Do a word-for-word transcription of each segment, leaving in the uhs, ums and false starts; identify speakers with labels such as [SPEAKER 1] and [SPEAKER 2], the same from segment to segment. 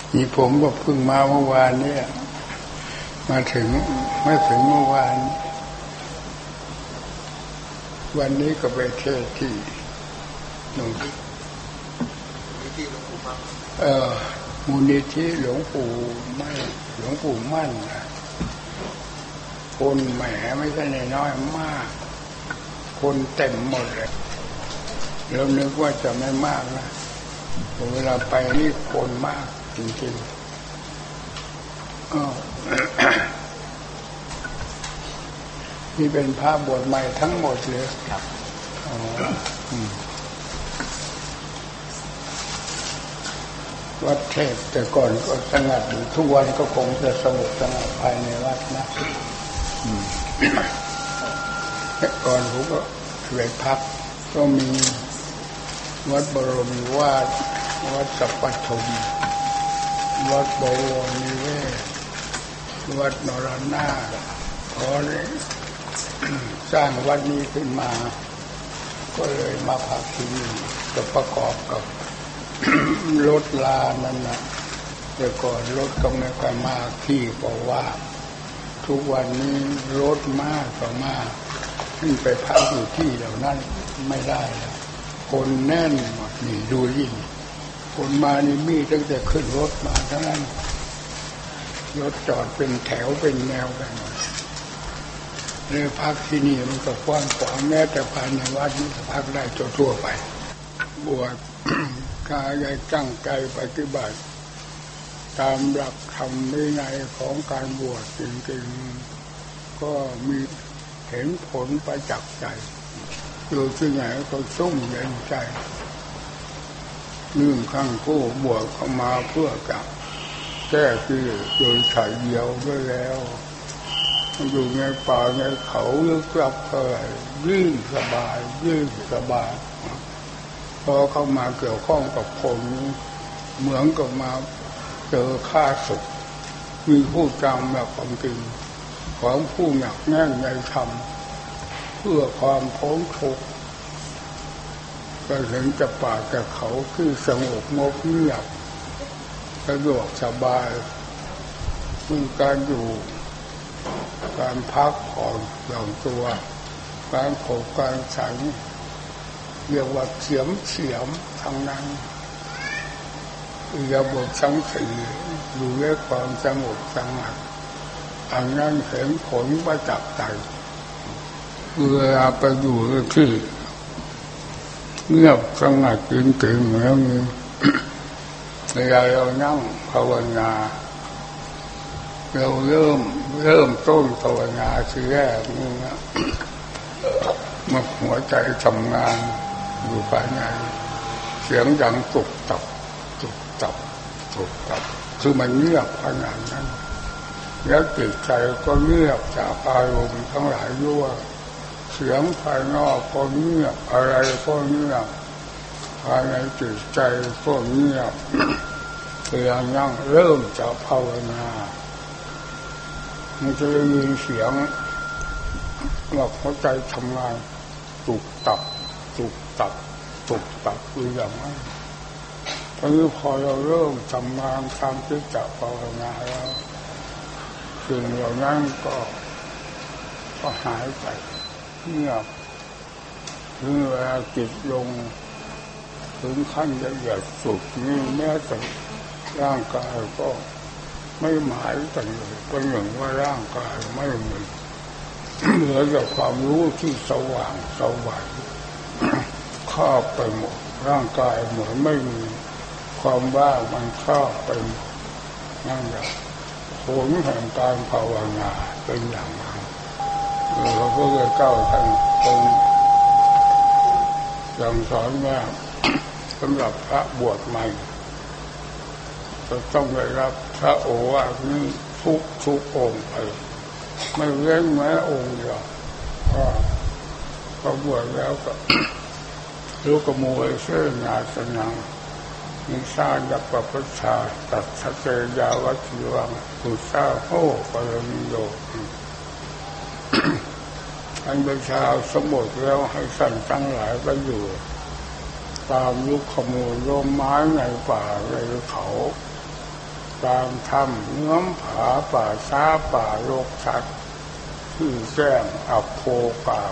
[SPEAKER 1] นี่ผมก็เพิ่งมาเมื่อวานเนี่ยมาถึงไม่ถึงเมื่อวานวันนี้ก็ไปเทศที่หลวงเอ่อมูลนิธิหลวงปู่ไม่หลวงปู่มั่นนะคนแหมไม่ใช่น้อยมากคนเต็มหมดเลยแล้วนึกว่าจะไม่มากนะเวลาไปนี่คนมากจริงๆอ๋อ นี่เป็นพระบวชใหม่ทั้งหมดเลยครับอ๋อวัดเทพแต่ก่อนก็สงัดอยู่ทุกวันก็คงจะสงบสงัดภายในวัดนะแต่ก่อนผมก็ไปพักก็มีวัดบรมวาทวัดสัพพทุมวัดบวรนิเวศวัดนรนาถพอเลยสร้างวัดนี้ขึ้นมาก็เลยมาพักที่นี่จะประกอบกับรถลานั่นนะแต่ก่อนรถก็ไม่ค่อยมากที่เพราะว่าทุกวันนี้รถมากก็มากขึ้นไปพักอยู่ที่เหล่านั้นไม่ได้แล้วคนแน่นหมดนี่ดูยิ่งคนมานี่มีตั้งแต่ขึ้นรถมาทั้งนั้นรถจอดเป็นแถวเป็นแนวกันเลยพักที่นี่มันก็กว้างขวางแม้แต่ภายในวัดนี่พักได้ทั่วไปบวชกายตั้งใจปฏิบัติตามหลักธรรมวินัยของการบวชจริงๆก็มีเห็นผลประจักษ์ใจอยู่ที่ไหนก็สุ่มเย็นใจเรื่องข้างคู่บวชเข้ามาเพื่อกับแก้ที่โดยถ่ายเดียวด้วยแล้วอยู่ในป่าในเขาลึกลับเท่าไหร่ยิ่งสบายยิ่งสบายพอเข้ามาเกี่ยวข้องกับคนเหมือนกับมาเจอข้าศึกมีผู้จำแบบความจริงของผู้หนักแน่นในธรรมเพื่อความพ้นทุกข์ก็ถึงจะป่าแต่เขาที่สงบงบเงียบสะดวกสบายมีการอยู่การพักผ่อนหย่อนตัวการขบการฉันเรียกว่าเฉียมเฉียมทางนั้นอย่าบททั้งสี่อยู่ด้วยความสงบสงัดอันนั้นเห็นผลประจักษ์ใจเวลาไปอยู่ที่เงียบสงัดจริงๆแล้วนี่เวลาเรานั่งภาวนาเราเริ่มเริ่มต้นภาวนาทีแรกนี่นะมันหัวใจทำงานอยู่ภายในเสียงดังตุกตับตุกตับตุกตับคือมันเงียบขนาดนั้นแล้วจิตใจก็เงียบจากอารมณ์ทั้งหลายด้วยเสียงภายนอกก็เงียบอะไรก็เงียบภายในจิตใจก็เงียบเวลานั่งเริ่มจะภาวนามันจะได้ยินเสียงว่าหัวใจทำงานตุกตับตุกตับตุกตับคืออย่างนั้นตอนนี้พอเราเริ่มทำงานตามที่จะภาวนาแล้วสิ่งเหล่านั้นก็ก็หายไปเงียบถึงเวลาจิตลงถึงขั้นละเอียดสุดนี่แม้แต่ร่างกายก็ไม่หมายถึงเลยเป็นหนึ่งว่าร่างกายไม่มีเหลือแต่ความรู้ที่สว่างสวัยครอบไปหมดร่างกายเหมือนไม่มีความว่างมันครอบไปหมดนั่นแหละผลแห่งการภาวนาเป็นอย่างนั้นเราก็เลยเก้าท่านตรงยังสอนว่าสำหรับพระบวชใหม่จะต้องได้รับพระโอวาทนี้ทุกทุกองค์ไปไม่เว้นแม้องค์เดียวพอ บวชแล้วก็รู้กมูไอเสื้องาสนังนิสาดับปปัสสาตัดสเกยาวัชิวังปุษาโหปรมิโยอันเป็นชาวสมุทรแล้วให้สั่นตั้งหลายไปอยู่ตามลุกขมูลร่มไม้ในป่าในเขาตามถ้ำเงื้อมผาป่าช้าป่าโลกชัดที่แจ้งอัปโภกาบ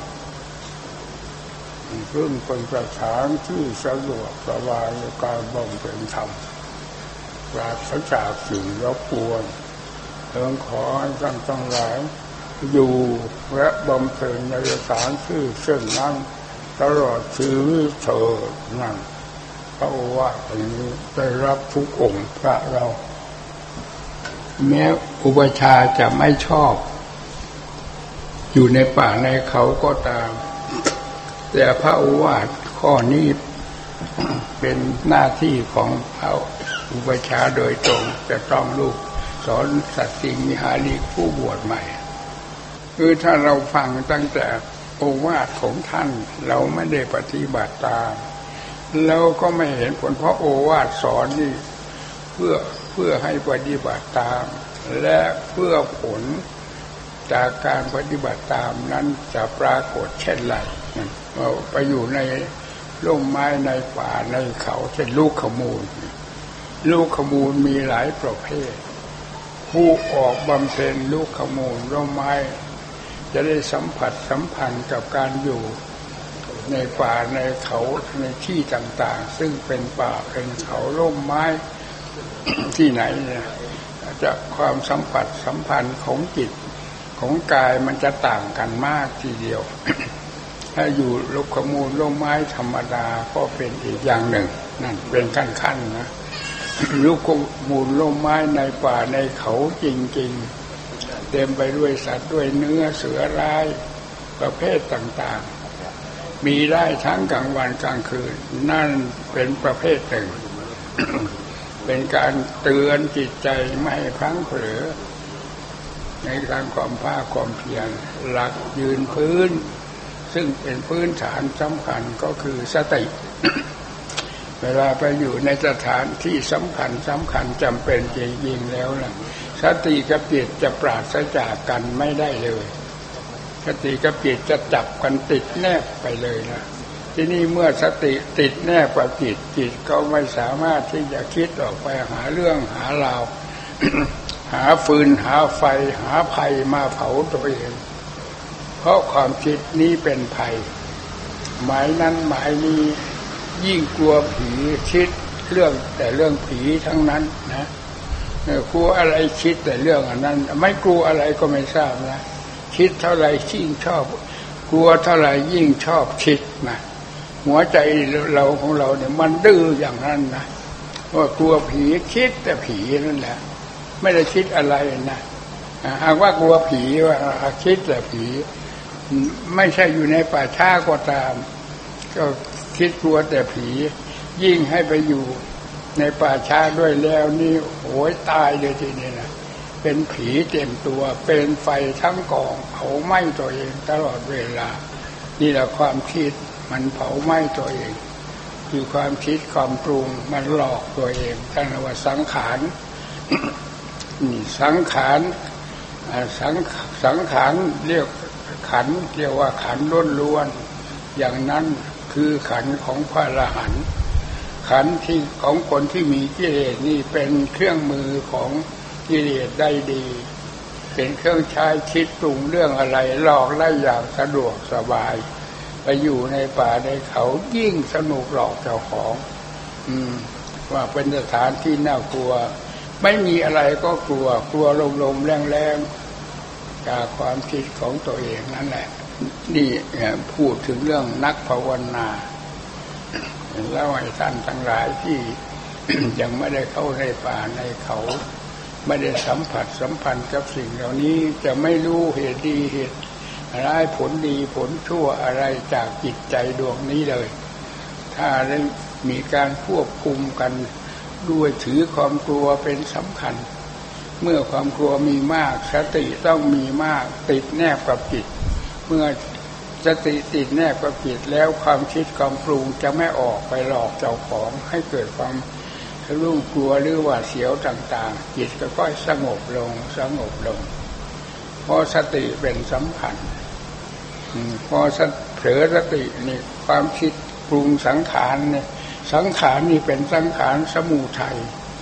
[SPEAKER 1] ซึ่งเป็นสถานที่สะดวกสบายในการบำเพ็ญธรรมปราศจากสิ่งรบกวนเพียงขอให้ท่านทั้งหลายอยู่และบำเพ็ญในสถานที่เช่นนั้นตลอดชีวิตเถิดนั่นพระโอวาทนี้ได้รับทุกองค์พระเราแม้อุปชาจะไม่ชอบอยู่ในป่าในเขาก็ตามแต่พระโอวาทข้อนี้เป็นหน้าที่ของพระอุปชาโดยตรงจะต้องลูกสอนสัตติมิหาริกผู้บวชใหม่คือถ้าเราฟังตั้งแต่โอวาทของท่านเราไม่ได้ปฏิบัติตามเราก็ไม่เห็นผลเพราะโอวาทสอนนี่เพื่อเพื่อให้ปฏิบัติตามและเพื่อผลจากการปฏิบัติตามนั้นจะปรากฏเช่นไรเราไปอยู่ในร่มไม้ในป่าในเขาเช่นลูกขมูลลูกขมูลมีหลายประเภทผู้ออกบำเพ็ญลูกขมูลร่มไม้จะได้สัมผัสสัมพันธ์กับการอยู่ในป่าในเขาในที่ต่างๆซึ่งเป็นป่าเป็นเขาร่มไม้ที่ไหนเนี่ยจะความสัมผัสสัมพันธ์ของจิตของกายมันจะต่างกันมากทีเดียว ถ้าอยู่ลูกขมูลร่มไม้ธรรมดาก็เป็นอีกอย่างหนึ่งนั่นเป็นขั้นๆนะลูกขมูลร่มไม้ในป่าในเขาจริงๆเต็มไปด้วยสัตว์ด้วยเนื้อเสือร้ายประเภทต่างๆมีได้ทั้งกลางวันกลางคืนนั่นเป็นประเภทหนึ่ง เป็นการเตือนจิตใจไม่ให้พลั้งเผลอในการความภาคความเพียรหลักยืนพื้นซึ่งเป็นพื้นฐานสำคัญก็คือสติ เวลาไปอยู่ในสถานที่สำคัญสำคัญจำเป็นจริงๆแล้วล่ะสติกับจิตจะปราศจากกันไม่ได้เลยสติกับจิตจะจับกันติดแนบไปเลยนะที่นี่เมื่อสติติดแนบกับจิตจิตก็ไม่สามารถที่จะคิดออกไปหาเรื่องหาราว หาฟืนหาไฟหาภัยมาเผาตัวเองเพราะความคิดนี้เป็นภัยหมายนั้นหมายนี้ยิ่งกลัวผีคิดเรื่องแต่เรื่องผีทั้งนั้นนะกลัวอะไรคิดแต่เรื่องอันนั้นไม่กลัวอะไรก็ไม่ทราบนะคิดเท่าไรยิ่งชอบกลัวเท่าไรยิ่งชอบคิดนะหัวใจเราของเราเนี่ยมันดื้ออย่างนั้นนะว่ากลัวผีคิดแต่ผีนั่นแหละไม่ได้คิดอะไรนะหากว่ากลัวผีว่าคิดแต่ผีไม่ใช่อยู่ในป่าช้าก็ตามก็คิดกลัวแต่ผียิ่งให้ไปอยู่ในป่าช้าด้วยแล้วนี่โหยตายเลยทีนี้นะเป็นผีเต็มตัวเป็นไฟทั้งกองเผาไหม้ตัวเองตลอดเวลานี่แหละความคิดมันเผาไหม้ตัวเองคือความคิดความปรุงมันหลอกตัวเองท่านเรียกว่าสังขาร สังขารสังสังขารเรียกขันธ์เรียกว่าขันธ์ล้วนๆอย่างนั้นคือขันธ์ของพระอรหันต์ขันธ์ที่ของคนที่มีกิเลสนี่เป็นเครื่องมือของกิเลสได้ดีเป็นเครื่องใช้คิดปรุงเรื่องอะไรหลอกได้อย่างสะดวกสบายไปอยู่ในป่าในเขายิ่งสนุกหลอกเจ้าของอืมว่าเป็นสถานที่น่ากลัวไม่มีอะไรก็กลัวกลัวลมๆแรงๆจากความคิดของตัวเองนั่นแหละนี่พูดถึงเรื่องนักภาวนาแล้วให้ท่านทั้งหลายที่ ยังไม่ได้เข้าในป่าในเขาไม่ได้สัมผัสสัมพันธ์กับสิ่งเหล่านี้จะไม่รู้เหตุดีเหตุร้ายผลดีผลชั่วอะไรจากจิตใจดวงนี้เลยถ้าได้มีการควบคุมกันด้วยถือความกลัวเป็นสำคัญเมื่อความกลัวมีมากสติต้องมีมากติดแนบกับจิตเมื่อสติติดแนบกับจิตแล้วความคิดความปรุงจะไม่ออกไปหลอกเจ้าของให้เกิดความรุ่มกลัวหรือว่าเสียวต่างๆจิตก็ค่อยสงบลงสงบลงเพราะสติเป็นสำคัญพอเผลอสตินี่ความคิดปรุงสังขารเนี่ยสังขารนี่เป็นสังขารสมุทัย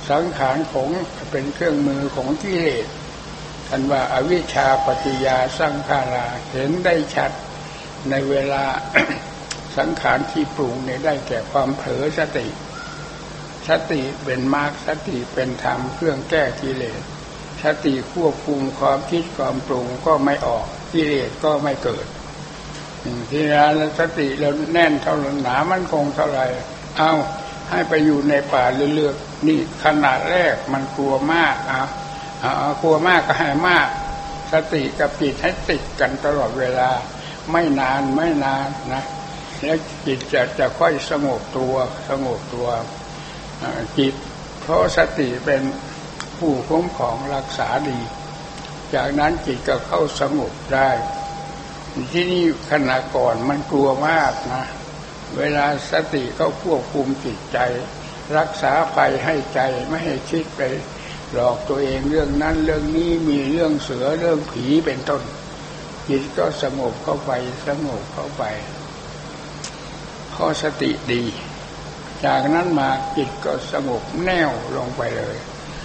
[SPEAKER 1] สังขารของเป็นเครื่องมือของกิเลสท่านว่าอวิชชาปัจจยาสังขาราเห็นได้ชัดในเวลา สังขารที่ปรุงเนี่ยได้แก่ความเผลอสติสติเป็นมรรคสติเป็นธรรมเครื่องแก้กิเลสสติควบคุมความคิดความปรุงก็ไม่ออกกิเลสก็ไม่เกิดทีนั้นสติเราแน่นเท่าไหร่หนามันคงเท่าไหร่เอาให้ไปอยู่ในป่าเลือกๆนี่ขนาดแรกมันกลัวมากอ่ะเอากลัวมากก็ให้มากสติกับจิตให้ติดกันตลอดเวลาไม่นานไม่นานนะแล้วจิตจะจะค่อยสงบตัวสงบตัวจิตเพราะสติเป็นผู้คุ้มครองรักษาดีจากนั้นจิตก็เข้าสงบได้ที่นี่ขณะก่อนมันกลัวมากนะเวลาสติเขาควบคุมจิตใจรักษาภัยให้ใจไม่ให้คิดไปหลอกตัวเองเรื่องนั้นเรื่องนี้มีเรื่องเสือเรื่องผีเป็นต้นจิตก็สงบเข้าไปสงบเข้าไปพอสติดีจากนั้นมาจิตก็สงบแน่วลงไปเลย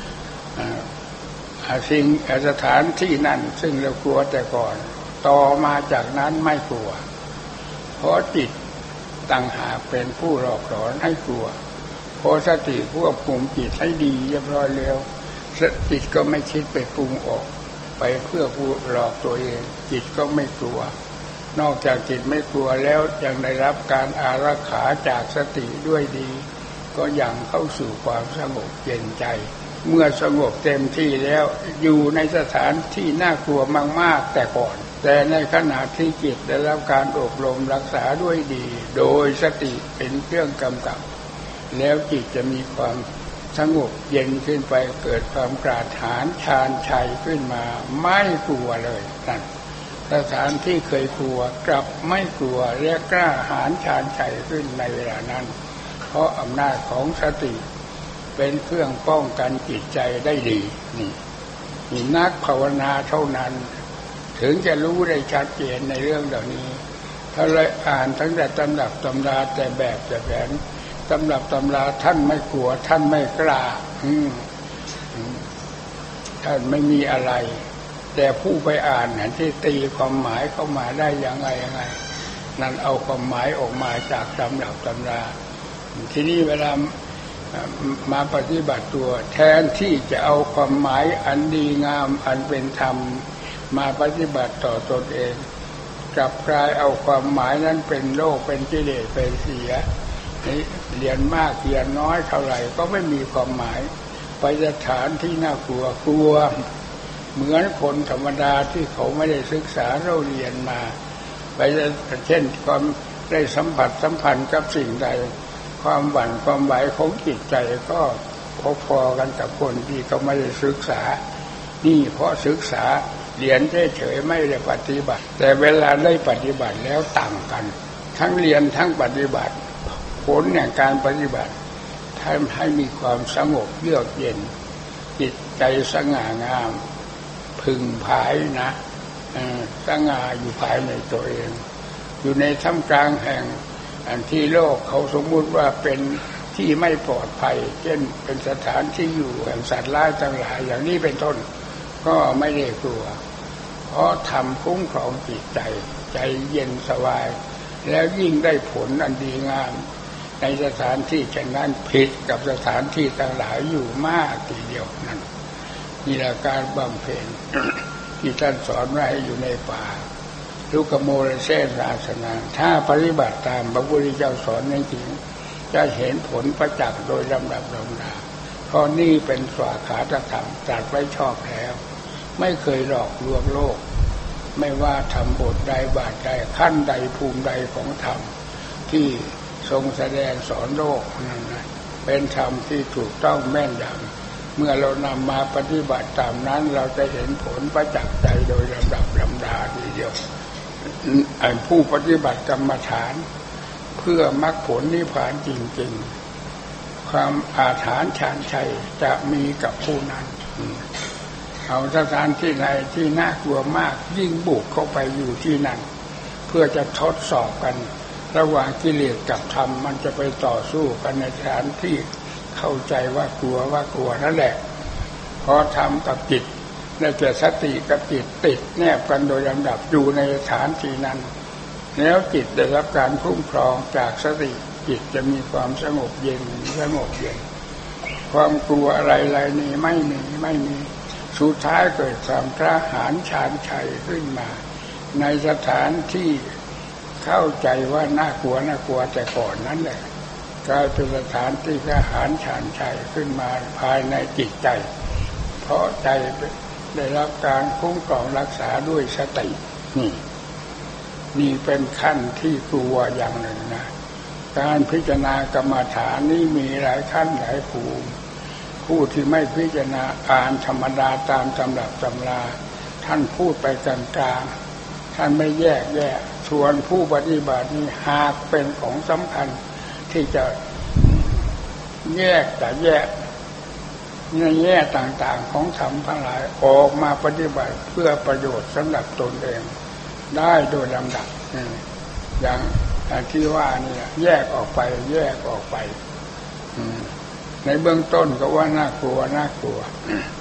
[SPEAKER 1] สิ่งสถานที่นั่นซึ่งเรากลัวแต่ก่อนต่อมาจากนั้นไม่กลัวเพราะจิตต่างหากเป็นผู้หลอกหลอนให้กลัวพอสติควบคุมจิตให้ดีเรียบร้อยแล้วจิตก็ไม่คิดไปปรุงออกไปเพื่อผู้หลอกตัวเองจิตก็ไม่กลัวนอกจากจิตไม่กลัวแล้วยังได้รับการอารักขาจากสติด้วยดีก็ยังเข้าสู่ความสงบเย็นใจเมื่อสงบเต็มที่แล้วอยู่ในสถานที่น่ากลัวมากๆแต่ก่อนแต่ในขณะที่จิตได้รับการอบรมรักษาด้วยดีโดยสติเป็นเครื่องกำกับแล้วจิตจะมีความสงบเย็นขึ้นไปเกิดความกราดหาญชาญชัยขึ้นมาไม่กลัวเลยนั่นสถานที่เคยกลัวกลับไม่กลัวและกล้าหาญชาญชัยขึ้นในเวลานั้นเพราะอำนาจของสติเป็นเครื่องป้องกันจิตใจได้ดีนี่นี่นักภาวนาเท่านั้นถึงจะรู้ได้ชัดเจนในเรื่องเหล่านี้ถ้าเลยอ่านทั้งแต่ตำรับตำราแต่แบบแต่แผนตำรับตำราท่านไม่กลัวท่านไม่กล้าท่านไม่มีอะไรแต่ผู้ไปอ่านนั่นที่ตีความหมายเข้ามาได้ยังไงยังไงนั่นเอาความหมายออกมาจากตำรับตำราทีนี้เวลามาปฏิบัติตัวแทนที่จะเอาความหมายอันดีงามอันเป็นธรรมมาปฏิบัติต่อตนเองกลับกลายเอาความหมายนั้นเป็นโลกเป็นกิเลสเป็นเสียเรียนมากเรียนน้อยเท่าไหร่ก็ไม่มีความหมายไปสถานที่น่ากลัวกลัวเหมือนคนธรรมดาที่เขาไม่ได้ศึกษาเราเรียนมาไปเช่นความได้สัมผัสสัมพันธ์กับสิ่งใดความหวั่นความไหวของจิตใจก็พอๆกันกับคนที่เขาไม่ได้ศึกษานี่เพราะศึกษาเรียนเฉยๆไม่ได้ปฏิบัติแต่เวลาได้ปฏิบัติแล้วต่างกันทั้งเรียนทั้งปฏิบัติผลแห่งการปฏิบัติทำให้มีความสงบเยือกเย็นจิตใจสง่างามพึงภายนะสง่าอยู่ภายในตัวเองอยู่ในท่ามกลางแห่งอันที่โลกเขาสมมุติว่าเป็นที่ไม่ปลอดภัยเช่นเป็นสถานที่อยู่แห่งสัตว์ร้ายทั้งหลายอย่างนี้เป็นต้นก็ไม่ได้กลัวเพราะทำคุ้มครองจิตใจใจเย็นสบายแล้วยิ่งได้ผลอันดีงามในสถานที่เช่นนั้นผิดกับสถานที่ทั้งหลายอยู่มากทีเดียวนั่นนี่แหละการบำเพ็ญ ที่ท่านสอนไว้ให้อยู่ในป่าทุกขโมลเสนาสนะถ้าปฏิบัติตามพระพุทธเจ้าสอนจริงๆจะเห็นผลประจักษ์โดยลำดับลำดาเพราะนี่เป็นสวาขาตธรรมตรัสไว้ชอบแล้วไม่เคยหลอกลวงโลกไม่ว่าทำบทใดบาทใดขั้นใดภูมิใดของธรรมที่ทรงแสดงสอนโลกนั่นนะเป็นธรรมที่ถูกต้องแม่นยำเมื่อเรานำมาปฏิบัติตามนั้นเราจะเห็นผลประจักษ์ใจโดยลำดับลำดาทีเดียวผู้ปฏิบัติกรรมฐานเพื่อมรรคผลนิพพานจริงๆความอาถรรพ์ชาญชัยจะมีกับผู้นั้นเอาสถานที่ไหนที่น่ากลัวมากยิ่งบุกเข้าไปอยู่ที่นั่นเพื่อจะทดสอบกันระหว่างกิเลสกับธรรมมันจะไปต่อสู้กันในสถานที่ขเข้าใจว่ากลัวว่ากลัวนั่นแหละพอทำกับจิตได้แก่สติกับจิตติดแนบกันโดยลำดับอยู่ในฐานที่นั้นแล้วจิตได้รับการคุ้มครองจากสติจิตจะมีความสงบเย็นสงบเย็นความกลัวอะไรๆนี่ไม่มีไม่มีสุดท้ายเกิดความกล้าหาญชาญชัยขึ้นมาในสถานที่เข้าใจว่าน่ากลัวน่ากลัวแต่ก่อนนั้นแหละกลายเป็นสถานที่กล้าหาญชาญชัยขึ้นมาภายในจิตใจเพราะใจได้รับการคุ้มครองรักษาด้วยสตินี่นี่เป็นขั้นที่กลัวอย่างหนึ่งนะการพิจารณากรรมฐานนี่มีหลายขั้นหลายภูมิผู้ที่ไม่พิจารณาอ่านธรรมดาตามตำรับตำราท่านพูดไปกลางๆท่านไม่แยกแยะชวนผู้ปฏิบัตินี้หากเป็นของสำคัญที่จะแยกแต่แยกในแง่ต่างๆของธรรมทั้งหลายออกมาปฏิบัติเพื่อประโยชน์สำหรับตนเองได้โดยลำดับอย่างที่ว่านี่แยกออกไปแยกออกไปในเบื้องต้นก็ว่าน่ากลัวน่ากลัว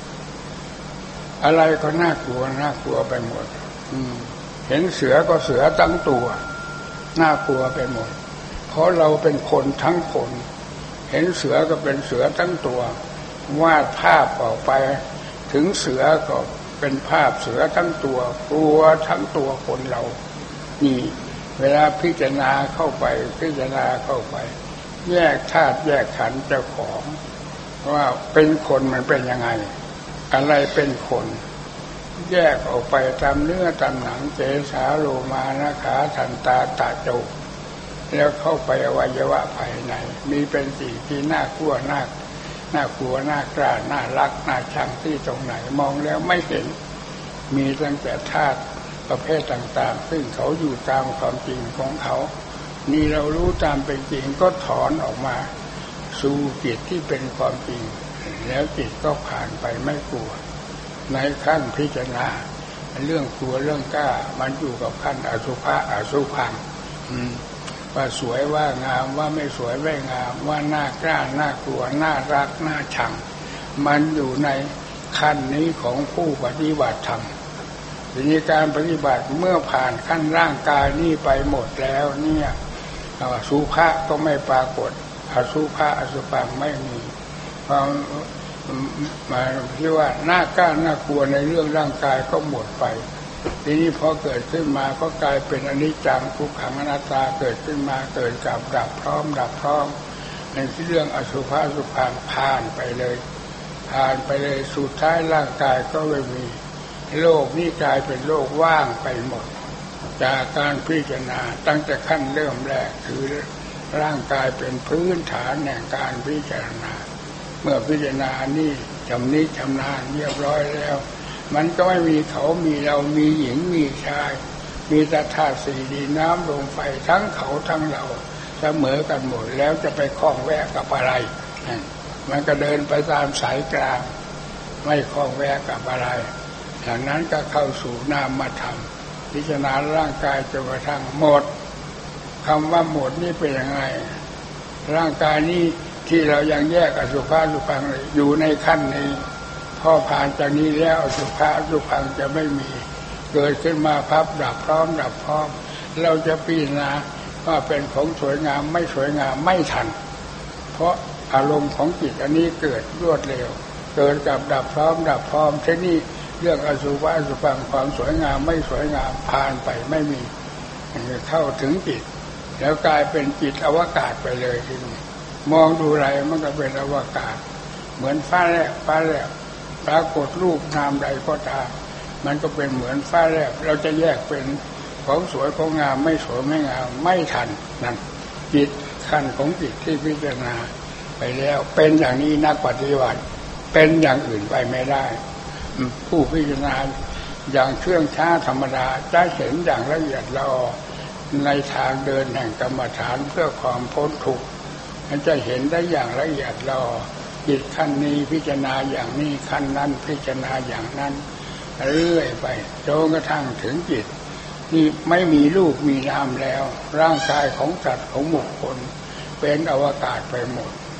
[SPEAKER 1] อะไรก็น่ากลัวน่ากลัวไปหมดเห็นเสือก็เสือทั้งตัวน่ากลัวไปหมดเพราะเราเป็นคนทั้งคนเห็นเสือก็เป็นเสือทั้งตัววาดภาพออกไปถึงเสือก็เป็นภาพเสือทั้งตัวกลัวทั้งตัวคนเรานี่เวลาพิจารณาเข้าไปพิจารณาเข้าไปแยกธาตุแยกขันธ์เจ้าของว่าเป็นคนมันเป็นยังไงอะไรเป็นคนแยกออกไปตามเนื้อตามหนังเจสาโลมานะขาทันตาตาโจแล้วเข้าไปอวัยวะภายในมีเป็นสิ่งที่น่ากลัวน่าน่ากลัวน่ากล้าน่ารักน่าชังที่ตรงไหนมองแล้วไม่เห็นมีตั้งแต่ธาตุประเภทต่างๆซึ่งเขาอยู่ตามความจริงของเขานี่เรารู้ตามเป็นจริงก็ถอนออกมาสู่จิตที่เป็นความจริงแล้วจิตก็ผ่านไปไม่กลัวในขั้นพิจารณาเรื่องกลัวเรื่องกล้ามันอยู่กับขั้นอสุภะอสุภังว่าสวยว่างามว่าไม่สวยไม่งามว่าน่ากล้าน่ากลัวน่ารักน่าชังมันอยู่ในขั้นนี้ของผู้ปฏิบัติธรรมทีนี้การปฏิบัติเมื่อผ่านขั้นร่างกายนี้ไปหมดแล้วเนี่ยสุภะก็ไม่ปรากฏอสุภะอสุภังไม่มีความหมายที่ว่าน่ากล้าน่ากลัวในเรื่องร่างกายก็หมดไปทีนี้พอเกิดขึ้นมาก็กลายเป็นอนิจจังทุกขังอนัตตาเกิดขึ้นมาเกิดกับดับพร้อมดับพร้อมในที่เรื่องอสุภะอสุภังผ่านไปเลยผ่านไปเลยสุดท้ายร่างกายก็ไม่มีโลกนี้กลายเป็นโลกว่างไปหมดจากการพิจารณาตั้งแต่ขั้นเริ่มแรกคือร่างกายเป็นพื้นฐานแห่งการพิจารณาเมื่อพิจารณานี่ชำนิชำนาญเรียบร้อยแล้วมันก็ไม่มีเขามีเรามีหญิงมีชายมีแต่ธาตุสี่ดินน้ำลมไฟทั้งเขาทั้งเราเสมอกันหมดแล้วจะไปคล้องแวะกับอะไรมันก็เดินไปตามสายกลางไม่คล้องแวะกับอะไรจากนั้นก็เข้าสู่นามธรรมพิจารณาร่างกายจนกระทั่งหมดคำว่าหมดนี่เป็นยังไงร่างกายนี้ที่เรายังแยกอสุภะอสุภังอยู่ในขั้นนี้พอผ่านจากนี้แล้วอสุภะอสุภังจะไม่มีเกิดขึ้นมาพับดับพร้อมดับพร้อมเราจะพิจารณาว่าเป็นของสวยงามไม่สวยงามไม่ทันเพราะอารมณ์ของจิตอันนี้เกิดรวดเร็วเกิดกับดับพร้อมดับพร้อมที่นี่เรื่องอสุภะอสุภังความสวยงามไม่สวยงามผ่านไปไม่มีเข้าถึงจิตแล้วกลายเป็นจิตอวกาศไปเลยทีนี้มองดูอะไรมันก็เป็นอวกาศเหมือนฟ้าแลบฟ้าแลบปรากฏรูปนามใดก็ตามมันก็เป็นเหมือนฟ้าแลบเราจะแยกเป็นของสวยของงามไม่สวยไม่งามไม่ทันนั่นจิตขั้นของจิตที่พิจารณาไปแล้วเป็นอย่างนี้นักปฏิบัติเป็นอย่างอื่นไปไม่ได้ผู้พิจารณาอย่างเครื่องช้าธรรมดาจะเห็นอย่างละเอียดละออในทางเดินแห่งกรรมฐานเพื่อความพ้นทุกข์มันจะเห็นได้อย่างละเอียดละออจิตขั้นนี้พิจารณาอย่างนี้ขั้นนั้นพิจารณาอย่างนั้นเรื่อยไปจนกระทั่งถึงจิตที่ไม่มีรูปมีนามแล้วร่างกายของสัตว์ของบุคคลเป็นอวกาศไปหมด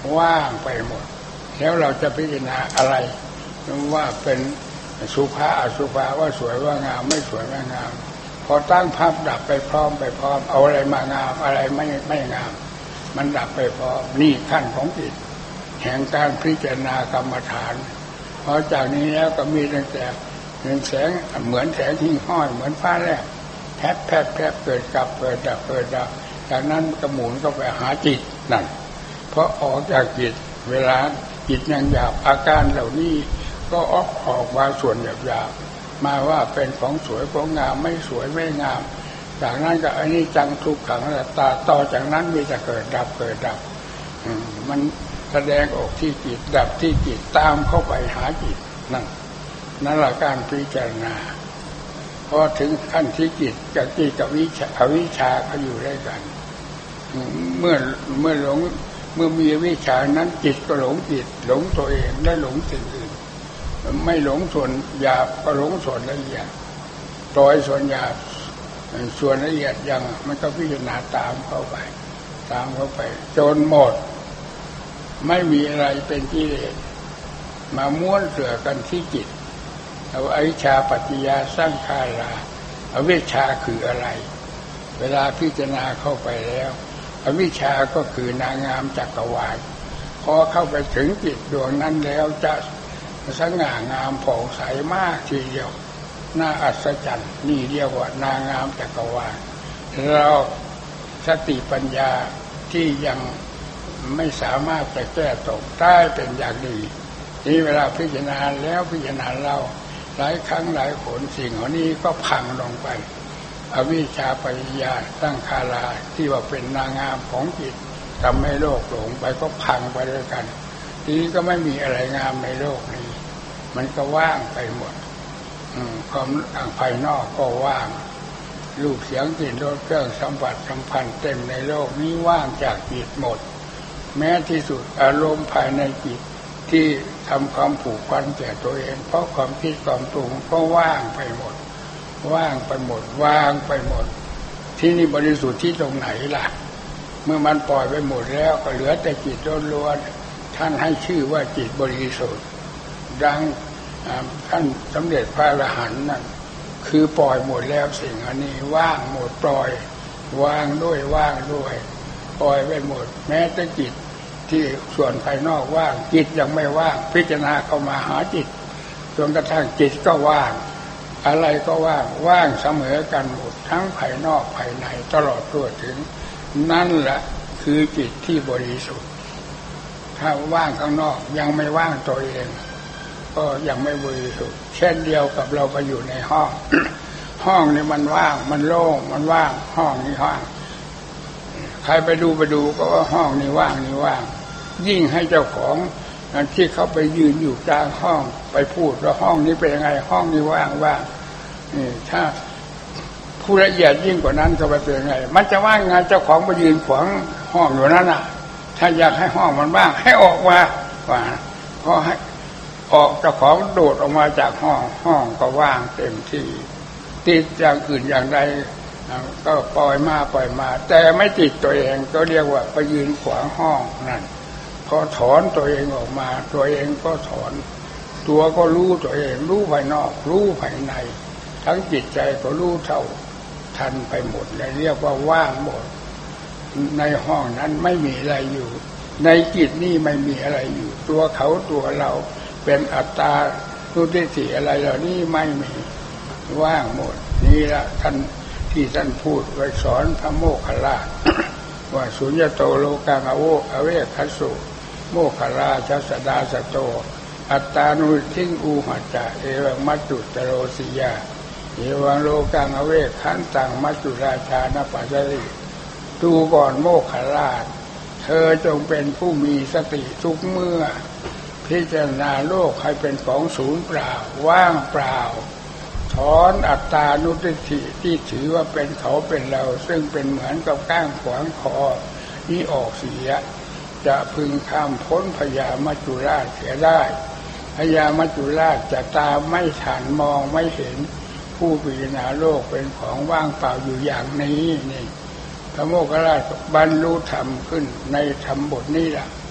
[SPEAKER 1] ว่างไปหมดแล้วเราจะพิจารณาอะไรว่าเป็นสุภาอสุภาว่าสวยว่างามไม่สวยไม่งามพอตั้งภาพดับไปพร้อมไปพร้อมเอาอะไรมางามอะไรไม่ไม่งามมันดับไปพร้อมนี่ขั้นของจิตแห่งการพิจารณากรรมฐานพอจากนี้แล้วก็มีตั้งแต่เห็นแสงเหมือนแสงหิ่งห้อยเหมือนฟ้าแลบแผบแผบแผบเกิดกลับเกิดดับเกิดดับจากนั้นกระหมุนก็ไปหาจิตนั่นเพราะออกจากจิตเวลาจิตยังหยาบอาการเหล่านี้ก็ออกออกมาส่วนหยาบหยาบมาว่าเป็นของสวยของงามไม่สวยไม่งามจากนั้นก็อันนี้จังทุกขังอนัตตาต่อจากนั้นมีแต่เกิดดับเกิดดับมันแสดงออกที่จิตดับที่จิตตามเข้าไปหาจิตนั่นนั่นแหละการพิจารณาพอถึงขั้นที่จิตกับจิตกับวิชาอวิชชาเขาอยู่ด้วยกันเมื่อเมื่อหลงเมื่อมีวิชานั้นจิตก็หลงจิตหลงตัวเองและหลงสิ่งอื่นไม่หลงส่วนหยาบก็หลงส่วนละเอียดปล่อยส่วนหยาบส่วนละเอียดยังมันก็พิจารณาตามเข้าไปตามเข้าไปจนหมดไม่มีอะไรเป็นกิเลสมาม้วนเสือกันที่จิตเอาอวิชชาปัจจยาสร้างขาราอวิชชาคืออะไรเวลาพิจารณาเข้าไปแล้วอวิชชาก็คือนางงามจักรวาลพอเข้าไปถึงจิตดวงนั้นแล้วจะสง่างามผ่องใสมากทีเดียวน่าอัศจรรย์นี่เรียกว่านางงามจักรวาลเราสติปัญญาที่ยังไม่สามารถจะแก้ตกได้เป็นอย่างดีนี่เวลาพิจารณาแล้วพิจารณาเราหลายครั้งหลายหนสิ่งเหล่านี้ก็พังลงไปอวิชชาปัญญาตั้งคาราที่ว่าเป็นนางงามของจิตทำให้โลกหลงไปก็พังไปด้วยกันทีนี้ก็ไม่มีอะไรงามในโลกนี้มันก็ว่างไปหมดความต่างภายนอกก็ว่างรูปเสียงกลิ่นรสเครื่องสัมผัสสัมพันธ์เต็มในโลกนี้ว่างจากจิตหมดแม้ที่สุดอารมณ์ภายในจิตที่ทำความผูกพันแก่ตัวเองเพราะความคิดความปรุงก็ว่างไปหมดว่างไปหมดว่างไปหมดที่นี่บริสุทธิ์ที่ตรงไหนล่ะเมื่อมันปล่อยไปหมดแล้วก็เหลือแต่จิตล้วนๆท่านให้ชื่อว่าจิตบริสุทธิ์ดังท่านสมเด็จพระอรหันต์นั่นคือปล่อยหมดแล้วสิ่งอันนี้ว่างหมดปล่อยว่างด้วยว่างด้วยปล่อยไปหมดแม้แต่จิตที่ส่วนภายนอกว่างจิตยังไม่ว่างพิจารณาเข้ามาหาจิตจนกระทั่งจิตก็ว่างอะไรก็ว่างว่างเสมอกันหมดทั้งภายนอกภายในตลอดตัวถึงนั่นแหละคือจิตที่บริสุทธิ์ถ้าว่างข้างนอกยังไม่ว่างตัวเองก็ยังไม่บริสุทธิ์เช่นเดียวกับเราไปอยู่ในห้อง ห้องนี้มันว่างมันโล่งมันว่างห้องนี้ว่างใครไปดูไปดูก็ว่าห้องนี้ว่างนี้ว่างยิ่งให้เจ้าของที่เขาไปยืนอยู่กลางห้องไปพูดว่าห้องนี้เป็นยังไงห้องนี้ว่างว่างนี่ถ้าผู้ละเอียดยิ่งกว่านั้นจะไปเป็นยังไงมันจะว่างไงเจ้าของไปยืนขวางห้องอยู่นั่นน่ะถ้าอยากให้ห้องมันว่างให้ออกมาว่าพอให้ออกเจ้าของโดดออกมาจากห้องห้องก็ว่างเต็มที่ติดอย่างอื่นอย่างใดก็ปล่อยมาปล่อยมาแต่ไม่ติดตัวเองก็เรียกว่าไปยืนขวางห้องนั่นพอถอนตัวเองออกมาตัวเองก็ถอนตัวก็รู้ตัวเองรู้ภายนอกรู้ภายในทั้งจิตใจก็รู้เท่าทันไปหมดเลยเรียกว่าว่างหมดในห้องนั้นไม่มีอะไรอยู่ในจิตนี่ไม่มีอะไรอยู่ตัวเขาตัวเราเป็นอัตตาทุติสิอะไรเหล่านี้ไม่มีว่างหมดนี่ละท่านที่ท่านพูดไว้สอนพระโมคคัลลา ว่าสุญญโตโลกังอโวอเวคัสสุโมคคัลลาชัสดาสโตอัตตานุทิงอูหัจจะเอวังมัจจุตโรสิยาเอวังโลกังอเวขันตังมัจจุราชานปัสสริดูก่อนโมคคัลลาเธอจงเป็นผู้มีสติทุกเมื่อพิจารณาโลกให้เป็นของศูนย์เปล่าว่างเปล่าถอนอัตตานุทิฏฐิที่ถือว่าเป็นเขาเป็นเราซึ่งเป็นเหมือนกับก้างขวางคอนี้ออกเสียจะพึงข้ามพ้นพญามัจจุราชเสียได้พญามัจจุราชจะตามไม่ทันมองไม่เห็นผู้พิจารณาโลกเป็นของว่างเปล่าอยู่อย่างนี้นี่พระโมคคัลลาบรรลุธรรมขึ้นในธรรมบทนี้ล่ะ